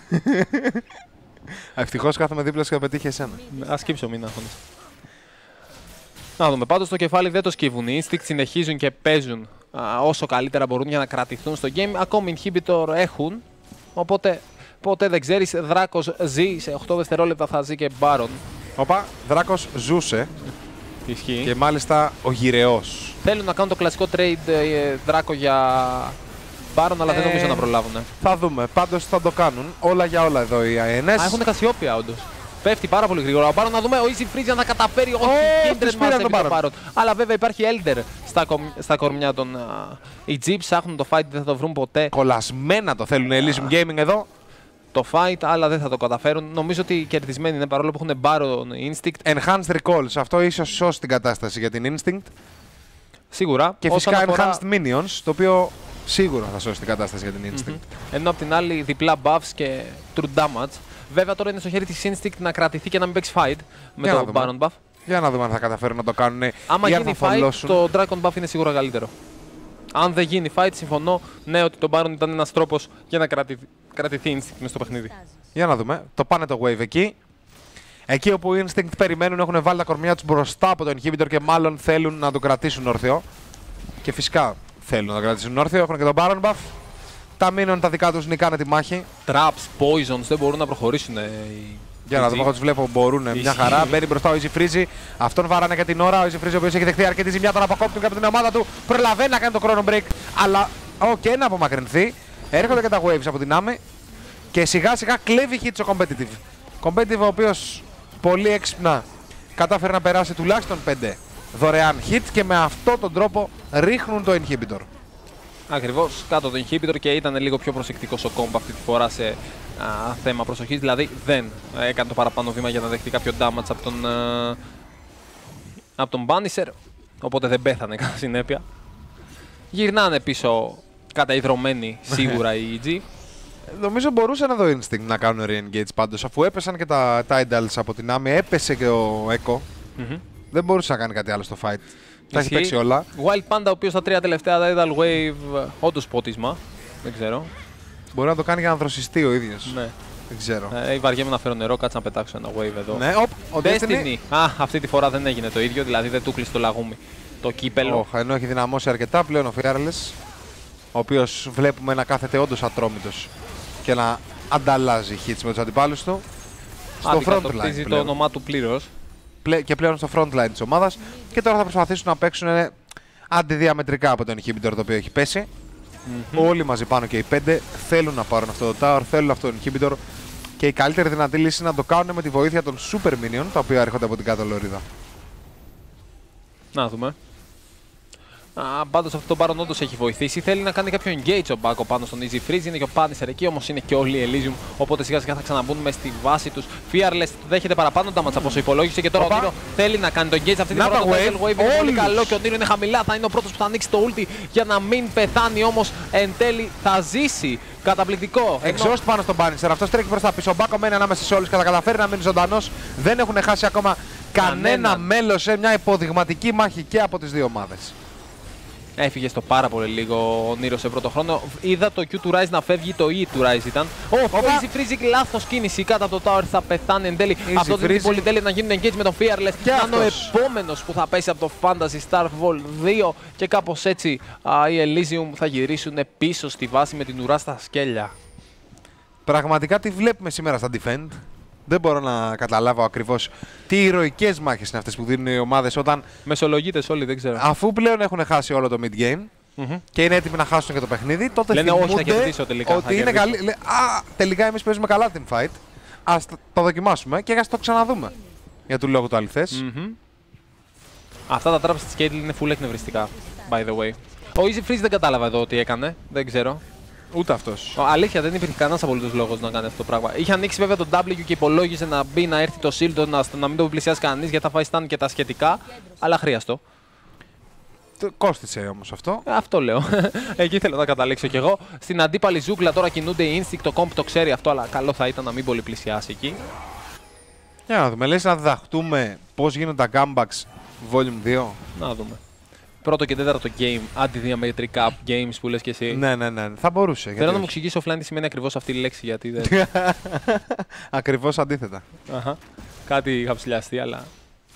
Speaker 1: Ευτυχώς κάθομαι δίπλα σου και θα πετύχει εσένα.
Speaker 2: Ας κύψω, μην αγχώνεσαι. Να δούμε. Πάντως το κεφάλι δεν το σκύβουν. Οι Instinct συνεχίζουν και παίζουν α, όσο καλύτερα μπορούν για να κρατηθούν στο game. Ακόμη inhibitor έχουν. Οπότε ποτέ δεν ξέρεις. Δράκος ζει. Σε οκτώ δευτερόλεπτα θα ζει και Baron.
Speaker 1: Όπα, Δράκος ζούσε
Speaker 2: Ισχύει.
Speaker 1: και μάλιστα ο γυρεός.
Speaker 2: Θέλουν να κάνουν το κλασικό trade ε, Δράκο για Baron, αλλά δεν
Speaker 1: Ε,
Speaker 2: νομίζω να προλάβουν.
Speaker 1: Θα δούμε. Πάντως θα το κάνουν. Όλα για όλα εδώ οι άι εν ες.
Speaker 2: Α, έχουν Cassiopeia όντως. Πέφτει πάρα πολύ γρήγορα. Ο Baron να δούμε. Ο Easy Freeze να καταφέρει. Όχι,
Speaker 1: Oh,
Speaker 2: Kindred
Speaker 1: τους πήραν
Speaker 2: μαζεύει
Speaker 1: τον
Speaker 2: τον Baron. Αλλά βέβαια υπάρχει Elder στα, κομ... στα κορμιά των. Uh, οι G ψάχνουν το fight, δεν θα το βρουν ποτέ.
Speaker 1: Κολλασμένα το θέλουν Elysium Gaming εδώ.
Speaker 2: Το fight, αλλά δεν θα το καταφέρουν. Νομίζω ότι κερδισμένοι είναι παρόλο που έχουν Baron Instinct.
Speaker 1: Enhanced Recalls. Αυτό ίσως σώσει την κατάσταση για την Instinct.
Speaker 2: Σίγουρα.
Speaker 1: Και
Speaker 2: Όσον
Speaker 1: φυσικά
Speaker 2: αφορά...
Speaker 1: Enhanced Minions, το οποίο σίγουρα θα σώσει την κατάσταση για την Instinct.
Speaker 2: Mm-hmm. Ενώ απ' την άλλη διπλά buffs και true damage. Βέβαια τώρα είναι στο χέρι της Instinct να κρατηθεί και να μην παίξει fight με
Speaker 1: Για
Speaker 2: το
Speaker 1: να
Speaker 2: Baron buff.
Speaker 1: Για να δούμε αν θα καταφέρουν να το κάνουν.
Speaker 2: Άμα
Speaker 1: ή αν
Speaker 2: γίνει
Speaker 1: θα
Speaker 2: fight,
Speaker 1: θολώσουν.
Speaker 2: το Dragon buff είναι σίγουρα καλύτερο. Αν δεν γίνει fight, συμφωνώ, ναι, ότι το Baron ήταν ένας τρόπος για να κρατηθεί, κρατηθεί Instinct μες στο παιχνίδι.
Speaker 1: Για να δούμε. Το πάνε το wave εκεί. Εκεί όπου οι Instinct περιμένουν, έχουν βάλει τα κορμιά τους μπροστά από το Inhibitor και μάλλον θέλουν να το κρατήσουν όρθιο. Και φυσικά θέλουν να το κρατήσουν όρθιο. Έχουν και τον Baron buff. Τα Minion τα δικά τους νικάνε τη μάχη.
Speaker 2: Traps, poisons, δεν μπορούν να προχωρήσουν. Ε, οι...
Speaker 1: Για να δούμε, εγώ τους βλέπω μπορούν μια χαρά. Μπαίνει μπροστά ο Easy Freeze. Αυτόν βαράνε για την ώρα. Ο Easy Freeze, ο οποίος έχει δεχτεί αρκετή ζημιά, τον αποκόπτουν και από την ομάδα του. Προλαβαίνει να κάνει το chrono break. Αλλά ο και να απομακρυνθεί. Έρχονται και τα waves από την Άμι. Και σιγά σιγά κλέβει hits ο competitive. Competitive ο οποίος πολύ έξυπνα κατάφερε να περάσει τουλάχιστον πέντε δωρεάν hits και με αυτόν τον τρόπο ρίχνουν το Inhibitor.
Speaker 2: Ακριβώς, κάτω το Inhibitor και ήταν λίγο πιο προσεκτικός ο Comp αυτή τη φορά σε α, θέμα προσοχής. Δηλαδή δεν έκανε το παραπάνω βήμα για να δεχτεί κάποιο damage από τον, α, από τον Punisher. Οπότε δεν πέθανε κατά συνέπεια. Γυρνάνε πίσω καταϊδρωμένοι σίγουρα οι G.
Speaker 1: Νομίζω μπορούσε να δω Instinct να κάνουν re-engage πάντως. Αφού έπεσαν και τα Tidals από την Άμι, έπεσε και ο Echo.
Speaker 2: Mm-hmm.
Speaker 1: Δεν μπορούσε να κάνει κάτι άλλο στο fight. Τα έχει παίξει όλα.
Speaker 2: Wild Panda, ο οποίος στα τρία τελευταία Tidal Wave, όντως πότισμα. Δεν ξέρω.
Speaker 1: Μπορεί να το κάνει για να δροσιστεί ο ίδιος.
Speaker 2: Ναι.
Speaker 1: Δεν ξέρω.
Speaker 2: Ε, βαριέμαι να φέρω νερό, κάτσε να πετάξω ένα wave εδώ.
Speaker 1: Ναι, οπ, ο Destiny.
Speaker 2: Destiny. Α, αυτή τη φορά δεν έγινε το ίδιο, δηλαδή δεν του κλείσει το λαγούμι. Το κύπελο.
Speaker 1: Oh, ενώ έχει δυναμώσει αρκετά πλέον ο Fearless, ο οποίος βλέπουμε να κάθεται όντως ατρόμητος και να ανταλλάζει hits με τους αντιπάλους του. Στο front line
Speaker 2: το όνομά του πλήρως.
Speaker 1: Και πλέον στο front line της ομάδας. Και τώρα θα προσπαθήσουν να παίξουν αντιδιαμετρικά από τον Inhibitor το οποίο έχει πέσει. Mm-hmm. Όλοι μαζί πάνω και οι πέντε θέλουν να πάρουν αυτό το tower, θέλουν αυτό το Inhibitor. Και η καλύτερη δυνατή λύση είναι να το κάνουν με τη βοήθεια των Super Minion, τα οποία έρχονται από την κάτω λωρίδα.
Speaker 2: Να δούμε. Πάντως αυτό το Baron όντως έχει βοηθήσει. Θέλει να κάνει κάποιο engage ο Μπάκο πάνω στον Easy Freeze. Είναι και ο Punisher εκεί, όμως είναι και όλοι οι Elysium. Οπότε σιγά σιγά θα ξαναμπούν μες στη βάση τους. Fearless δέχεται παραπάνω damage από όσο υπολόγισε. Και τώρα ο Νίρο θέλει να κάνει το engage. Αυτή τη φορά το Tidal Wave είναι πολύ καλό και ο Νίρο είναι χαμηλά. Θα είναι ο πρώτος που θα ανοίξει το ulti για να μην πεθάνει. Όμως εν τέλει θα ζήσει. Καταπληκτικό.
Speaker 1: Exhaust πάνω στον Punisher. Αυτός τρέχει προς τα πίσω. Ο Μπάκο μένει ανάμεσα σε όλους και θα καταφέρει να μείνει ζωντανός. Δεν έχουν χάσει ακόμα κανένα μέλος σε μια υποδειγματική μάχη και από τις δύο ομάδες.
Speaker 2: Έφυγε στο πάρα πολύ λίγο ο Νίρο σε πρώτο χρόνο. Είδα το Q του Ryze να φεύγει, το E του Ryze ήταν. Ω, oh, Easy Freeze, λάθος κίνηση κάτω από το tower, θα πεθάνει εν τέλει.
Speaker 1: Easy
Speaker 2: Αυτό δεν είναι
Speaker 1: Freeze.
Speaker 2: πολύ τέλειο να γίνουν engage με τον Fearless.
Speaker 1: Και
Speaker 2: να είναι ο
Speaker 1: αυτός.
Speaker 2: επόμενος που θα πέσει από το Fantasy Star Vol δύο και κάπως έτσι α, οι Elysium θα γυρίσουν πίσω στη βάση με την ουρά στα σκέλια.
Speaker 1: Πραγματικά τι βλέπουμε σήμερα στα Defend. Δεν μπορώ να καταλάβω ακριβώς τι ηρωικές μάχες είναι αυτές που δίνουν οι ομάδες όταν
Speaker 2: Μεσολογίτες όλοι, δεν ξέρω.
Speaker 1: αφού πλέον έχουν χάσει όλο το mid game
Speaker 2: Mm-hmm.
Speaker 1: και είναι έτοιμοι να χάσουν και το παιχνίδι, τότε
Speaker 2: Λένε, όχι, θα
Speaker 1: θυμούνται
Speaker 2: κερδίσω τελικά, θα
Speaker 1: ότι είναι
Speaker 2: κερδίσω.
Speaker 1: καλή. Λέ, α, τελικά εμείς παίζουμε καλά team fight. Ας το, το δοκιμάσουμε και ας το ξαναδούμε. Για του λόγου του αληθές.
Speaker 2: Mm-hmm. Αυτά τα traps της Caitlyn είναι full εκνευριστικά, by the way. Ο Easy Freeze δεν κατάλαβα εδώ τι έκανε, δεν ξέρω.
Speaker 1: Ούτε αυτός.
Speaker 2: Ο, αλήθεια, δεν υπήρχε κανένας απολύτως λόγος να κάνει αυτό το πράγμα. Είχε ανοίξει βέβαια τον W και υπολόγιζε να μπει, να έρθει το shield, να, να μην το πλησιάσει κανείς γιατί θα φάει stun και τα σχετικά, αλλά χρειαστό.
Speaker 1: Το κόστισε όμως αυτό.
Speaker 2: Ε, αυτό λέω. Εκεί θέλω να καταλήξω κι εγώ. Στην αντίπαλη ζούγκλα τώρα κινούνται οι Instinct, το comp το ξέρει αυτό, αλλά καλό θα ήταν να μην πολύ πλησιάσει εκεί.
Speaker 1: Για να δούμε. Λες να διδαχτούμε πώς γίνονται τα comebacks Volume δύο.
Speaker 2: Να δούμε. Πρώτο και τέταρτο game, αντιδιαμετρικά games που λες και εσύ.
Speaker 1: Ναι, ναι, ναι. Θα μπορούσε.
Speaker 2: Θέλω να μου εξηγήσει offline τι σημαίνει ακριβώς αυτή η λέξη, γιατί δεν.
Speaker 1: Ακριβώς αντίθετα.
Speaker 2: Αχα. Κάτι είχα ψηλιαστεί, αλλά.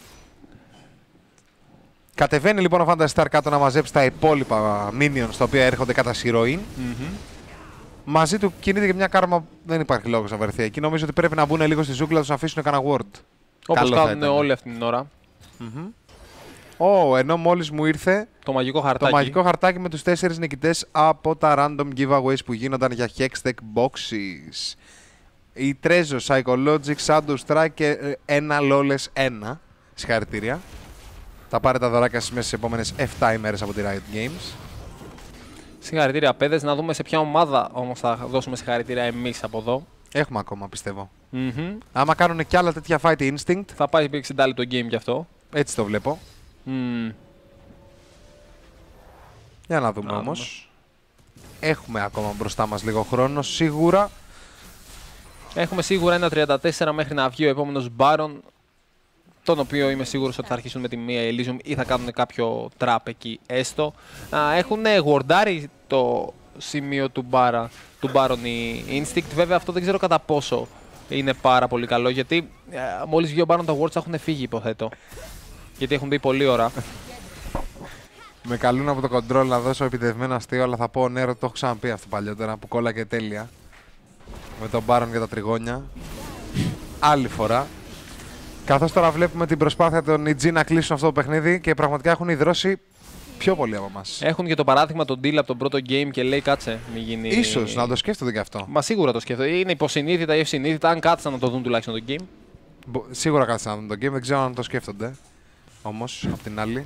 Speaker 1: Κατεβαίνει λοιπόν ο Fantasy Star κάτω να μαζέψει τα υπόλοιπα minions τα οποία έρχονται κατά σειροή.
Speaker 2: Mm-hmm.
Speaker 1: Μαζί του κινείται και μια κάρμα. Δεν υπάρχει λόγος να βρεθεί εκεί. Νομίζω ότι πρέπει να μπουν λίγο στη ζούγκλα, τους αφήσουν κανένα ward.
Speaker 2: Όπως
Speaker 1: Καλό θα
Speaker 2: κάνουν
Speaker 1: ήταν.
Speaker 2: όλη αυτή την ώρα.
Speaker 1: Mm-hmm. Oh, ενώ μόλις μου ήρθε
Speaker 2: Το μαγικό χαρτάκι.
Speaker 1: το μαγικό χαρτάκι με τους τέσσερις νικητές από τα random giveaways που γίνονταν για Hextech Boxes. Η Trezor, Psychologic, Shadow Strike και ένα Lawless ένα. Συγχαρητήρια. Θα πάρετε τα δωράκια σας μέσα στις επόμενες επτά ημέρες από τη Riot Games.
Speaker 2: Συγχαρητήρια, παιδες. Να δούμε σε ποια ομάδα όμως θα δώσουμε συγχαρητήρια εμείς από εδώ.
Speaker 1: Έχουμε ακόμα, πιστεύω.
Speaker 2: Mm-hmm.
Speaker 1: Άμα κάνουν και άλλα τέτοια fight instinct,
Speaker 2: Θα πάει εξήντα λεπτό game γι' αυτό.
Speaker 1: έτσι το βλέπω.
Speaker 2: Mm.
Speaker 1: Για να δούμε
Speaker 2: Να
Speaker 1: όμως. Έχουμε ακόμα μπροστά μας λίγο χρόνο, σίγουρα.
Speaker 2: Έχουμε σίγουρα ένα τριάντα τέσσερα μέχρι να βγει ο επόμενος Baron, τον οποίο είμαι σίγουρος ότι θα αρχίσουν με τη μία Elysium ή θα κάνουν κάποιο trap εκεί έστω. Έχουν γουορντάρει το σημείο του, Baron, του Baron η Instinct. Βέβαια αυτό δεν ξέρω κατά πόσο είναι πάρα πολύ καλό, γιατί ε, μόλις βγει ο Baron τα wards θα έχουν φύγει, υποθέτω. Γιατί έχουν μπει πολλή ώρα.
Speaker 1: Με καλούν από το control να δώσω επιτευγμένο αστείο, αλλά θα πω ναι, το έχω ξαναπεί αυτό παλιότερα που κόλλαγε τέλεια. Με τον Baron και τα τριγώνια. Άλλη φορά. Καθώς τώρα βλέπουμε την προσπάθεια των ι τζι να κλείσουν αυτό το παιχνίδι και πραγματικά έχουν ιδρώσει πιο πολύ από εμάς.
Speaker 2: Έχουν και το παράδειγμα τον deal από τον πρώτο game και λέει κάτσε, μην γίνει.
Speaker 1: Ίσως να το σκέφτονται και αυτό.
Speaker 2: Μα σίγουρα το σκέφτονται. Είναι υποσυνείδητα ή ευσυνείδητα, αν κάτσαν να το δουν τουλάχιστον το game.
Speaker 1: Μπο- Σίγουρα κάθισαν να δουν το game, δεν ξέρω αν το σκέφτονται. Όμως, απ' την άλλη.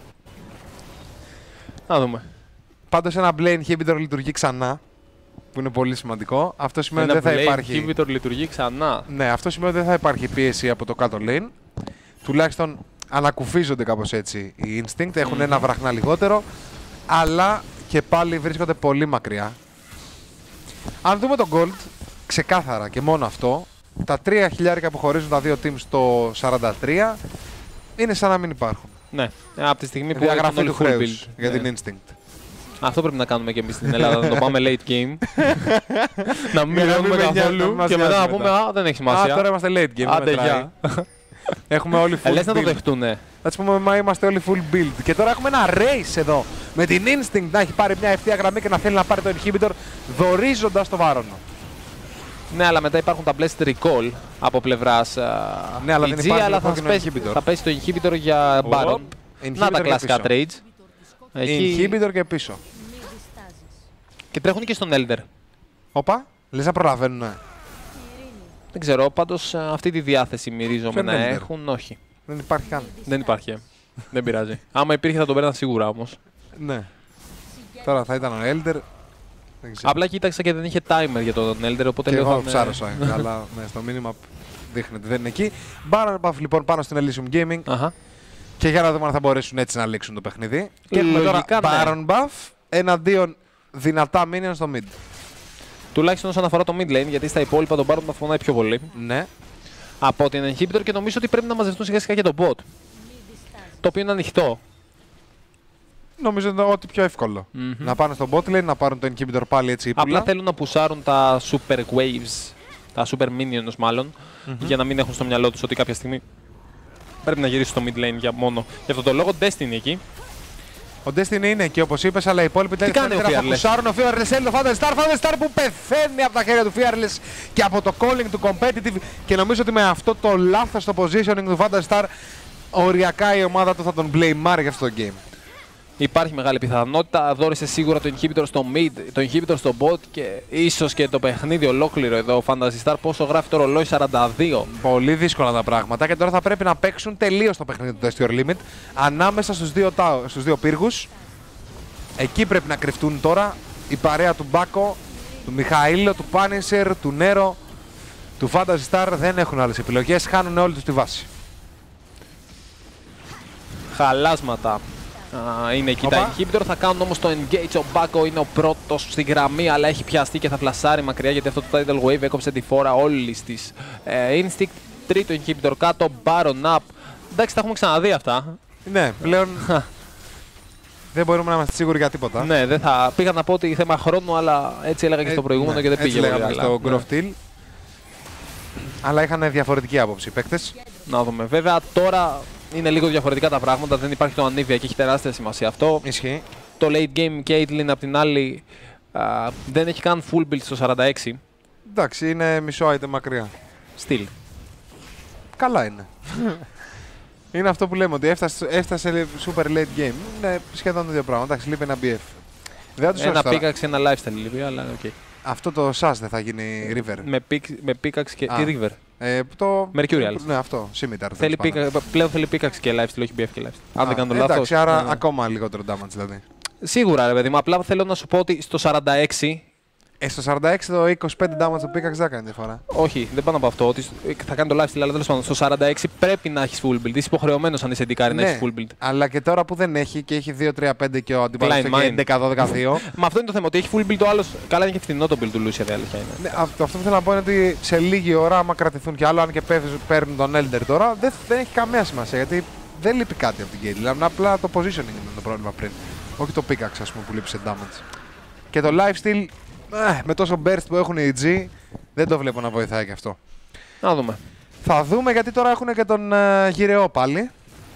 Speaker 2: Να δούμε.
Speaker 1: Πάντως ένα Blade Inhibitor λειτουργεί ξανά, που είναι πολύ σημαντικό. Αυτό σημαίνει ότι
Speaker 2: Ένα
Speaker 1: δεν θα
Speaker 2: Blade
Speaker 1: υπάρχει.
Speaker 2: Inhibitor λειτουργεί ξανά.
Speaker 1: Ναι, αυτό σημαίνει ότι δεν θα υπάρχει πίεση από το κάτω lane. Τουλάχιστον ανακουφίζονται κάπως έτσι οι Instinct, έχουν ένα βραχνά λιγότερο, αλλά και πάλι βρίσκονται πολύ μακριά. Αν δούμε το Gold, ξεκάθαρα και μόνο αυτό, τα τρία χιλιάρικα που χωρίζουν τα δύο teams στο σαράντα τρία είναι σαν να μην υπάρχουν.
Speaker 2: Ναι, από τη στιγμή που
Speaker 1: Διαγραφή
Speaker 2: έχουν
Speaker 1: του
Speaker 2: όλοι full
Speaker 1: χρέους
Speaker 2: build.
Speaker 1: για
Speaker 2: Ναι.
Speaker 1: την Instinct.
Speaker 2: Αυτό πρέπει να κάνουμε και εμείς στην Ελλάδα, να το πάμε late game. Να μην
Speaker 1: Για να μην
Speaker 2: μιλάμε
Speaker 1: με νοιάζει, να
Speaker 2: καθόλου
Speaker 1: μην μας
Speaker 2: και μετά
Speaker 1: νοιάζει
Speaker 2: να πούμε
Speaker 1: μετά.
Speaker 2: Α, δεν έχει
Speaker 1: Α, τώρα
Speaker 2: σημασία.
Speaker 1: είμαστε late game, δεν
Speaker 2: Άντε,
Speaker 1: μετράει.
Speaker 2: γεια.
Speaker 1: Έχουμε όλοι full
Speaker 2: Ε, Λες να το
Speaker 1: build.
Speaker 2: δεχτούνε.
Speaker 1: Θα τους πούμε, μα είμαστε όλοι full build. Και τώρα έχουμε ένα race εδώ. Με την Instinct να έχει πάρει μια ευθεία γραμμή και να θέλει να πάρει το Inhibitor, δορίζοντας το Βάρονο.
Speaker 2: Ναι, αλλά μετά υπάρχουν τα blessed recall από πλευράς
Speaker 1: Ναι, αλλά δεν
Speaker 2: ι τζι,
Speaker 1: υπάρχει
Speaker 2: αλλά
Speaker 1: το
Speaker 2: θα,
Speaker 1: κόκκινο
Speaker 2: πέσει,
Speaker 1: inhibitor.
Speaker 2: θα πέσει το inhibitor για Baron.
Speaker 1: Inhibitor
Speaker 2: Να τα
Speaker 1: και
Speaker 2: κλασικά
Speaker 1: πίσω.
Speaker 2: trades. Εκεί...
Speaker 1: Inhibitor και πίσω.
Speaker 2: Και τρέχουν και στον Elder.
Speaker 1: Όπα, λες να προλαβαίνουνε.
Speaker 2: Δεν ξέρω, πάντως αυτή τη διάθεση μυρίζομαι
Speaker 1: Ποιον
Speaker 2: να
Speaker 1: Elder?
Speaker 2: έχουν. Όχι,
Speaker 1: Δεν υπάρχει καν.
Speaker 2: δεν υπάρχει. ε. Δεν πειράζει. Άμα υπήρχε θα τον παίρναν σίγουρα όμως.
Speaker 1: Ναι. Τώρα θα ήταν ο Elder. Δεν ξέρω.
Speaker 2: Απλά κοίταξα και δεν είχε timer για τον Elder, οπότε
Speaker 1: Και
Speaker 2: λέω
Speaker 1: εγώ
Speaker 2: θα είναι-
Speaker 1: ψάρωσα. Αλλά ναι, στο μήνυμα δείχνει ότι δεν είναι εκεί. Baron buff λοιπόν πάνω στην Elysium Gaming.
Speaker 2: Αχα.
Speaker 1: Και για να δούμε αν θα μπορέσουν έτσι να λήξουν το παιχνίδι. Και έχουμε τώρα
Speaker 2: Λογικά, ναι.
Speaker 1: Baron buff εναντίον δυνατά minions στο mid.
Speaker 2: Τουλάχιστον όσον αφορά το mid lane, γιατί στα υπόλοιπα τον Baron θα φωνάει πιο πολύ
Speaker 1: Ναι.
Speaker 2: από την Inhibitor και νομίζω ότι πρέπει να μαζευτούν σιγά σιγά και το bot. Το οποίο είναι ανοιχτό.
Speaker 1: νομίζω είναι ό,τι πιο εύκολο.
Speaker 2: Mm-hmm.
Speaker 1: Να πάνε στο bot lane, να πάρουν το inhibitor πάλι έτσι ύπουλα.
Speaker 2: Απλά θέλουν να πουσάρουν τα super waves, τα super minions μάλλον, mm-hmm. για να μην έχουν στο μυαλό τους ότι κάποια στιγμή πρέπει να γυρίσει στο mid lane για μόνο. Γι' αυτό το λόγο Destiny εκεί.
Speaker 1: Ο Destiny είναι εκεί όπως είπες, αλλά οι υπόλοιποι
Speaker 2: τι κάνει ο
Speaker 1: θα πουσάρουν. Ο Fearless θέλει το Phantasy Star, Phantasy Star που πεθαίνει από τα χέρια του Fearless και από το calling του competitive, και νομίζω ότι με αυτό το λάθος στο positioning του Phantasy Star οριακά η ομάδα του θα τον blameάρει για αυτό το game.
Speaker 2: Υπάρχει μεγάλη πιθανότητα. Δώρισε σίγουρα το inhibitor στο mid, το inhibitor στο bot και ίσως και το παιχνίδι ολόκληρο εδώ. Ο Phantasy Star πόσο γράφει το ρολόι, σαράντα δύο.
Speaker 1: Πολύ δύσκολα τα πράγματα και τώρα θα πρέπει να παίξουν τελείως το παιχνίδι του Test Your Limit ανάμεσα στους δύο, στους δύο πύργους. Εκεί πρέπει να κρυφτούν τώρα η παρέα του Μπάκο, του Μιχαήλο, του Punisher, του Νέρο, του Phantasy Star. Δεν έχουν άλλες επιλογές, χάνουν όλοι τους τη βάση.
Speaker 2: Χαλάσματα. Uh, είναι εκεί τα inhibitor, θα κάνουν όμως το engage. Ο Μπάκο είναι ο πρώτος στη γραμμή, αλλά έχει πιαστεί και θα φλασάρει μακριά γιατί αυτό το tidal wave έκοψε τη φόρα όλης της. Uh, Instinct, τρίτο inhibitor κάτω, Baron up. Εντάξει, τα έχουμε ξαναδεί αυτά.
Speaker 1: Ναι, πλέον δεν μπορούμε να είμαστε σίγουροι για τίποτα.
Speaker 2: Ναι, δεν θα... πήγα να πω ότι θέμα χρόνου, αλλά έτσι έλεγα και στο προηγούμενο, ναι, και δεν πήγε πολύ καλά.
Speaker 1: Στο Growth Till. Αλλά είχαν διαφορετική άποψη οι παίκτες.
Speaker 2: Να δούμε. Βέβαια τώρα είναι λίγο διαφορετικά τα πράγματα, δεν υπάρχει το Anivia και έχει τεράστια σημασία αυτό.
Speaker 1: Ισχύει.
Speaker 2: Το late game Caitlyn απ' την άλλη α, δεν έχει καν full build στο σαράντα έξι.
Speaker 1: Εντάξει, είναι μισό item μακριά.
Speaker 2: Still.
Speaker 1: Καλά είναι. Είναι αυτό που λέμε, ότι έφτασε, έφτασε super late game. Είναι σχεδόν το ίδιο πράγμα. Εντάξει, λείπει ένα μπι εφ. Δεν
Speaker 2: ένα pickaxe, ένα lifestyle λείπει, αλλά οκ. Okay.
Speaker 1: Αυτό το SAS δεν θα γίνει river.
Speaker 2: Με, πικ, με pickaxe και
Speaker 1: Α,
Speaker 2: τι river.
Speaker 1: Ε, το...
Speaker 2: Mercurial.
Speaker 1: Ναι, αυτό. Scimitar.
Speaker 2: Θέλει pickaxe, πλέον θέλει pickaxe και lifestyle, όχι μπι εφ και lifestyle. Αν
Speaker 1: Α,
Speaker 2: δεν κάνω λάθος.
Speaker 1: Εντάξει, άρα
Speaker 2: ναι.
Speaker 1: ακόμα λιγότερο damage δηλαδή.
Speaker 2: Σίγουρα ρε παιδί μου, απλά θέλω να σου πω ότι στο σαράντα έξι.
Speaker 1: Ε, στο σαράντα έξι το είκοσι πέντε damage το pickaxe δεν κάνει διαφορά.
Speaker 2: Όχι, δεν πάνω από αυτό. Ότι θα κάνει το lifestyle, αλλά τέλος πάντων στο σαράντα έξι πρέπει να έχει full build. Είσαι υποχρεωμένος αν είσαι εντικάρι, ναι, να έχει full build.
Speaker 1: Αλλά και τώρα που δεν έχει και έχει δύο τρία πέντε και ο αντίπαλος έχει έντεκα δώδεκα δύο.
Speaker 2: Μα αυτό είναι το θέμα, ότι έχει full build ο άλλος. Καλά, είναι και φθηνό το build του Lucia, δεν αλήθεια είναι.
Speaker 1: Ναι, αυτό, αυτό που θέλω να πω είναι ότι σε λίγη ώρα, άμα κρατηθούν κι άλλο, αν και παίρνουν τον Elder τώρα, δεν, δεν έχει καμία σημασία γιατί δεν λείπει κάτι από την Caitlyn. Απλά το positioning είναι το πρόβλημα πριν. Όχι το pickaxe, ας πούμε, που λείπει σε damage. Και το lifesteal, ε, με τόσο burst που έχουν οι G, δεν το βλέπω να βοηθάει και αυτό.
Speaker 2: Να δούμε.
Speaker 1: Θα δούμε γιατί τώρα έχουν και τον uh, Γυρεό πάλι.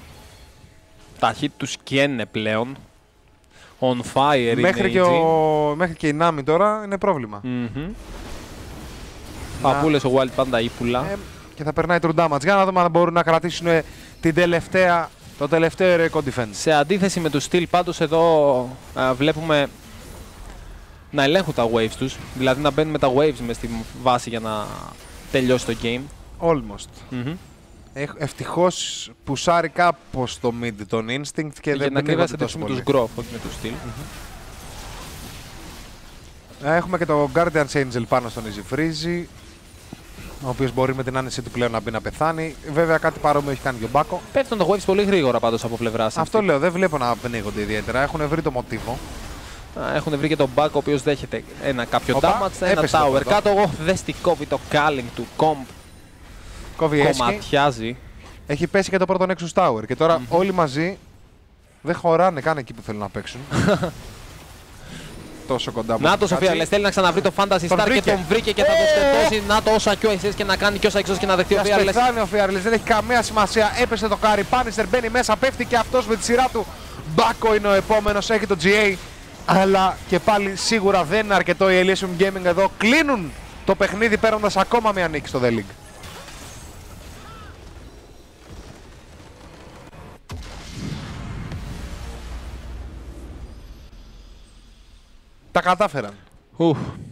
Speaker 2: Τα hit τους καίνε πλέον. On fire
Speaker 1: μέχρι
Speaker 2: είναι
Speaker 1: και, ο... μέχρι και η Nami τώρα είναι πρόβλημα.
Speaker 2: Mm-hmm. Παπούλες ο Wild Panda ύπουλα.
Speaker 1: Ε, και θα περνάει true damage. Για να δούμε αν μπορούν να κρατήσουν την τελευταία, το τελευταίο heroic defense.
Speaker 2: Σε αντίθεση με τους Steel, πάντως εδώ α, βλέπουμε να ελέγχουν τα waves τους. Δηλαδή να μπαίνουν με τα waves μες στη βάση για να τελειώσει το game.
Speaker 1: Almost.
Speaker 2: Mm-hmm.
Speaker 1: Ευτυχώς πουσάρει κάπως το mid τον instinct και
Speaker 2: για
Speaker 1: δεν
Speaker 2: να
Speaker 1: πνίγονται τόσο
Speaker 2: με
Speaker 1: πολύ.
Speaker 2: τους Growth, όχι με τους Steel.
Speaker 1: Mm-hmm. Έχουμε και το Guardian's Angel πάνω στον Easy Freeze, ο οποίος μπορεί με την άνεση του πλέον να μπει να πεθάνει. Βέβαια κάτι παρόμοιο έχει κάνει και ο Μπάκο.
Speaker 2: Πέφτουν το waves πολύ γρήγορα πάντως από πλευράς.
Speaker 1: Αυτό λέω, δεν βλέπω να πνίγονται ιδιαίτερα. Έχουν βρει το μοτίβο.
Speaker 2: Έχουν βρει και τον Μπάκο ο οποίος δέχεται ένα κάποιο
Speaker 1: Οπα,
Speaker 2: damage, ένα tower κάτω. Εγώ δες τι κόβει το calling του Comp.
Speaker 1: Κόβει έσχη.
Speaker 2: Κομματιάζει.
Speaker 1: Έχει πέσει και το πρώτο Nexus Tower και τώρα mm-hmm. όλοι μαζί δεν χωράνε καν εκεί που θέλουν να παίξουν. Τόσο κοντά.
Speaker 2: Να το Σοφία, λες θέλει να ξαναβρει το Phantasy Star και τον βρήκε και θα το σκετώσει. Να το όσα και ο Εσές και να κάνει και όσα εξώς και να δεχτεί ο Fearless.
Speaker 1: Πεθάνει ο Fearless, δεν έχει καμία σημασία. Έπεσε το κάρι, Punisher μπαίνει μέσα, πέφτει και αυτός με τη σειρά του. Μπάκο είναι ο επόμενος, έχει το τζι έι. Αλλά και πάλι σίγουρα δεν είναι αρκετό οι Elysium Gaming εδώ. Κλείνουν το παιχνίδι παίρνοντας ακόμα μια νίκη στο The League. Τα κατάφεραν.
Speaker 2: Ουφ.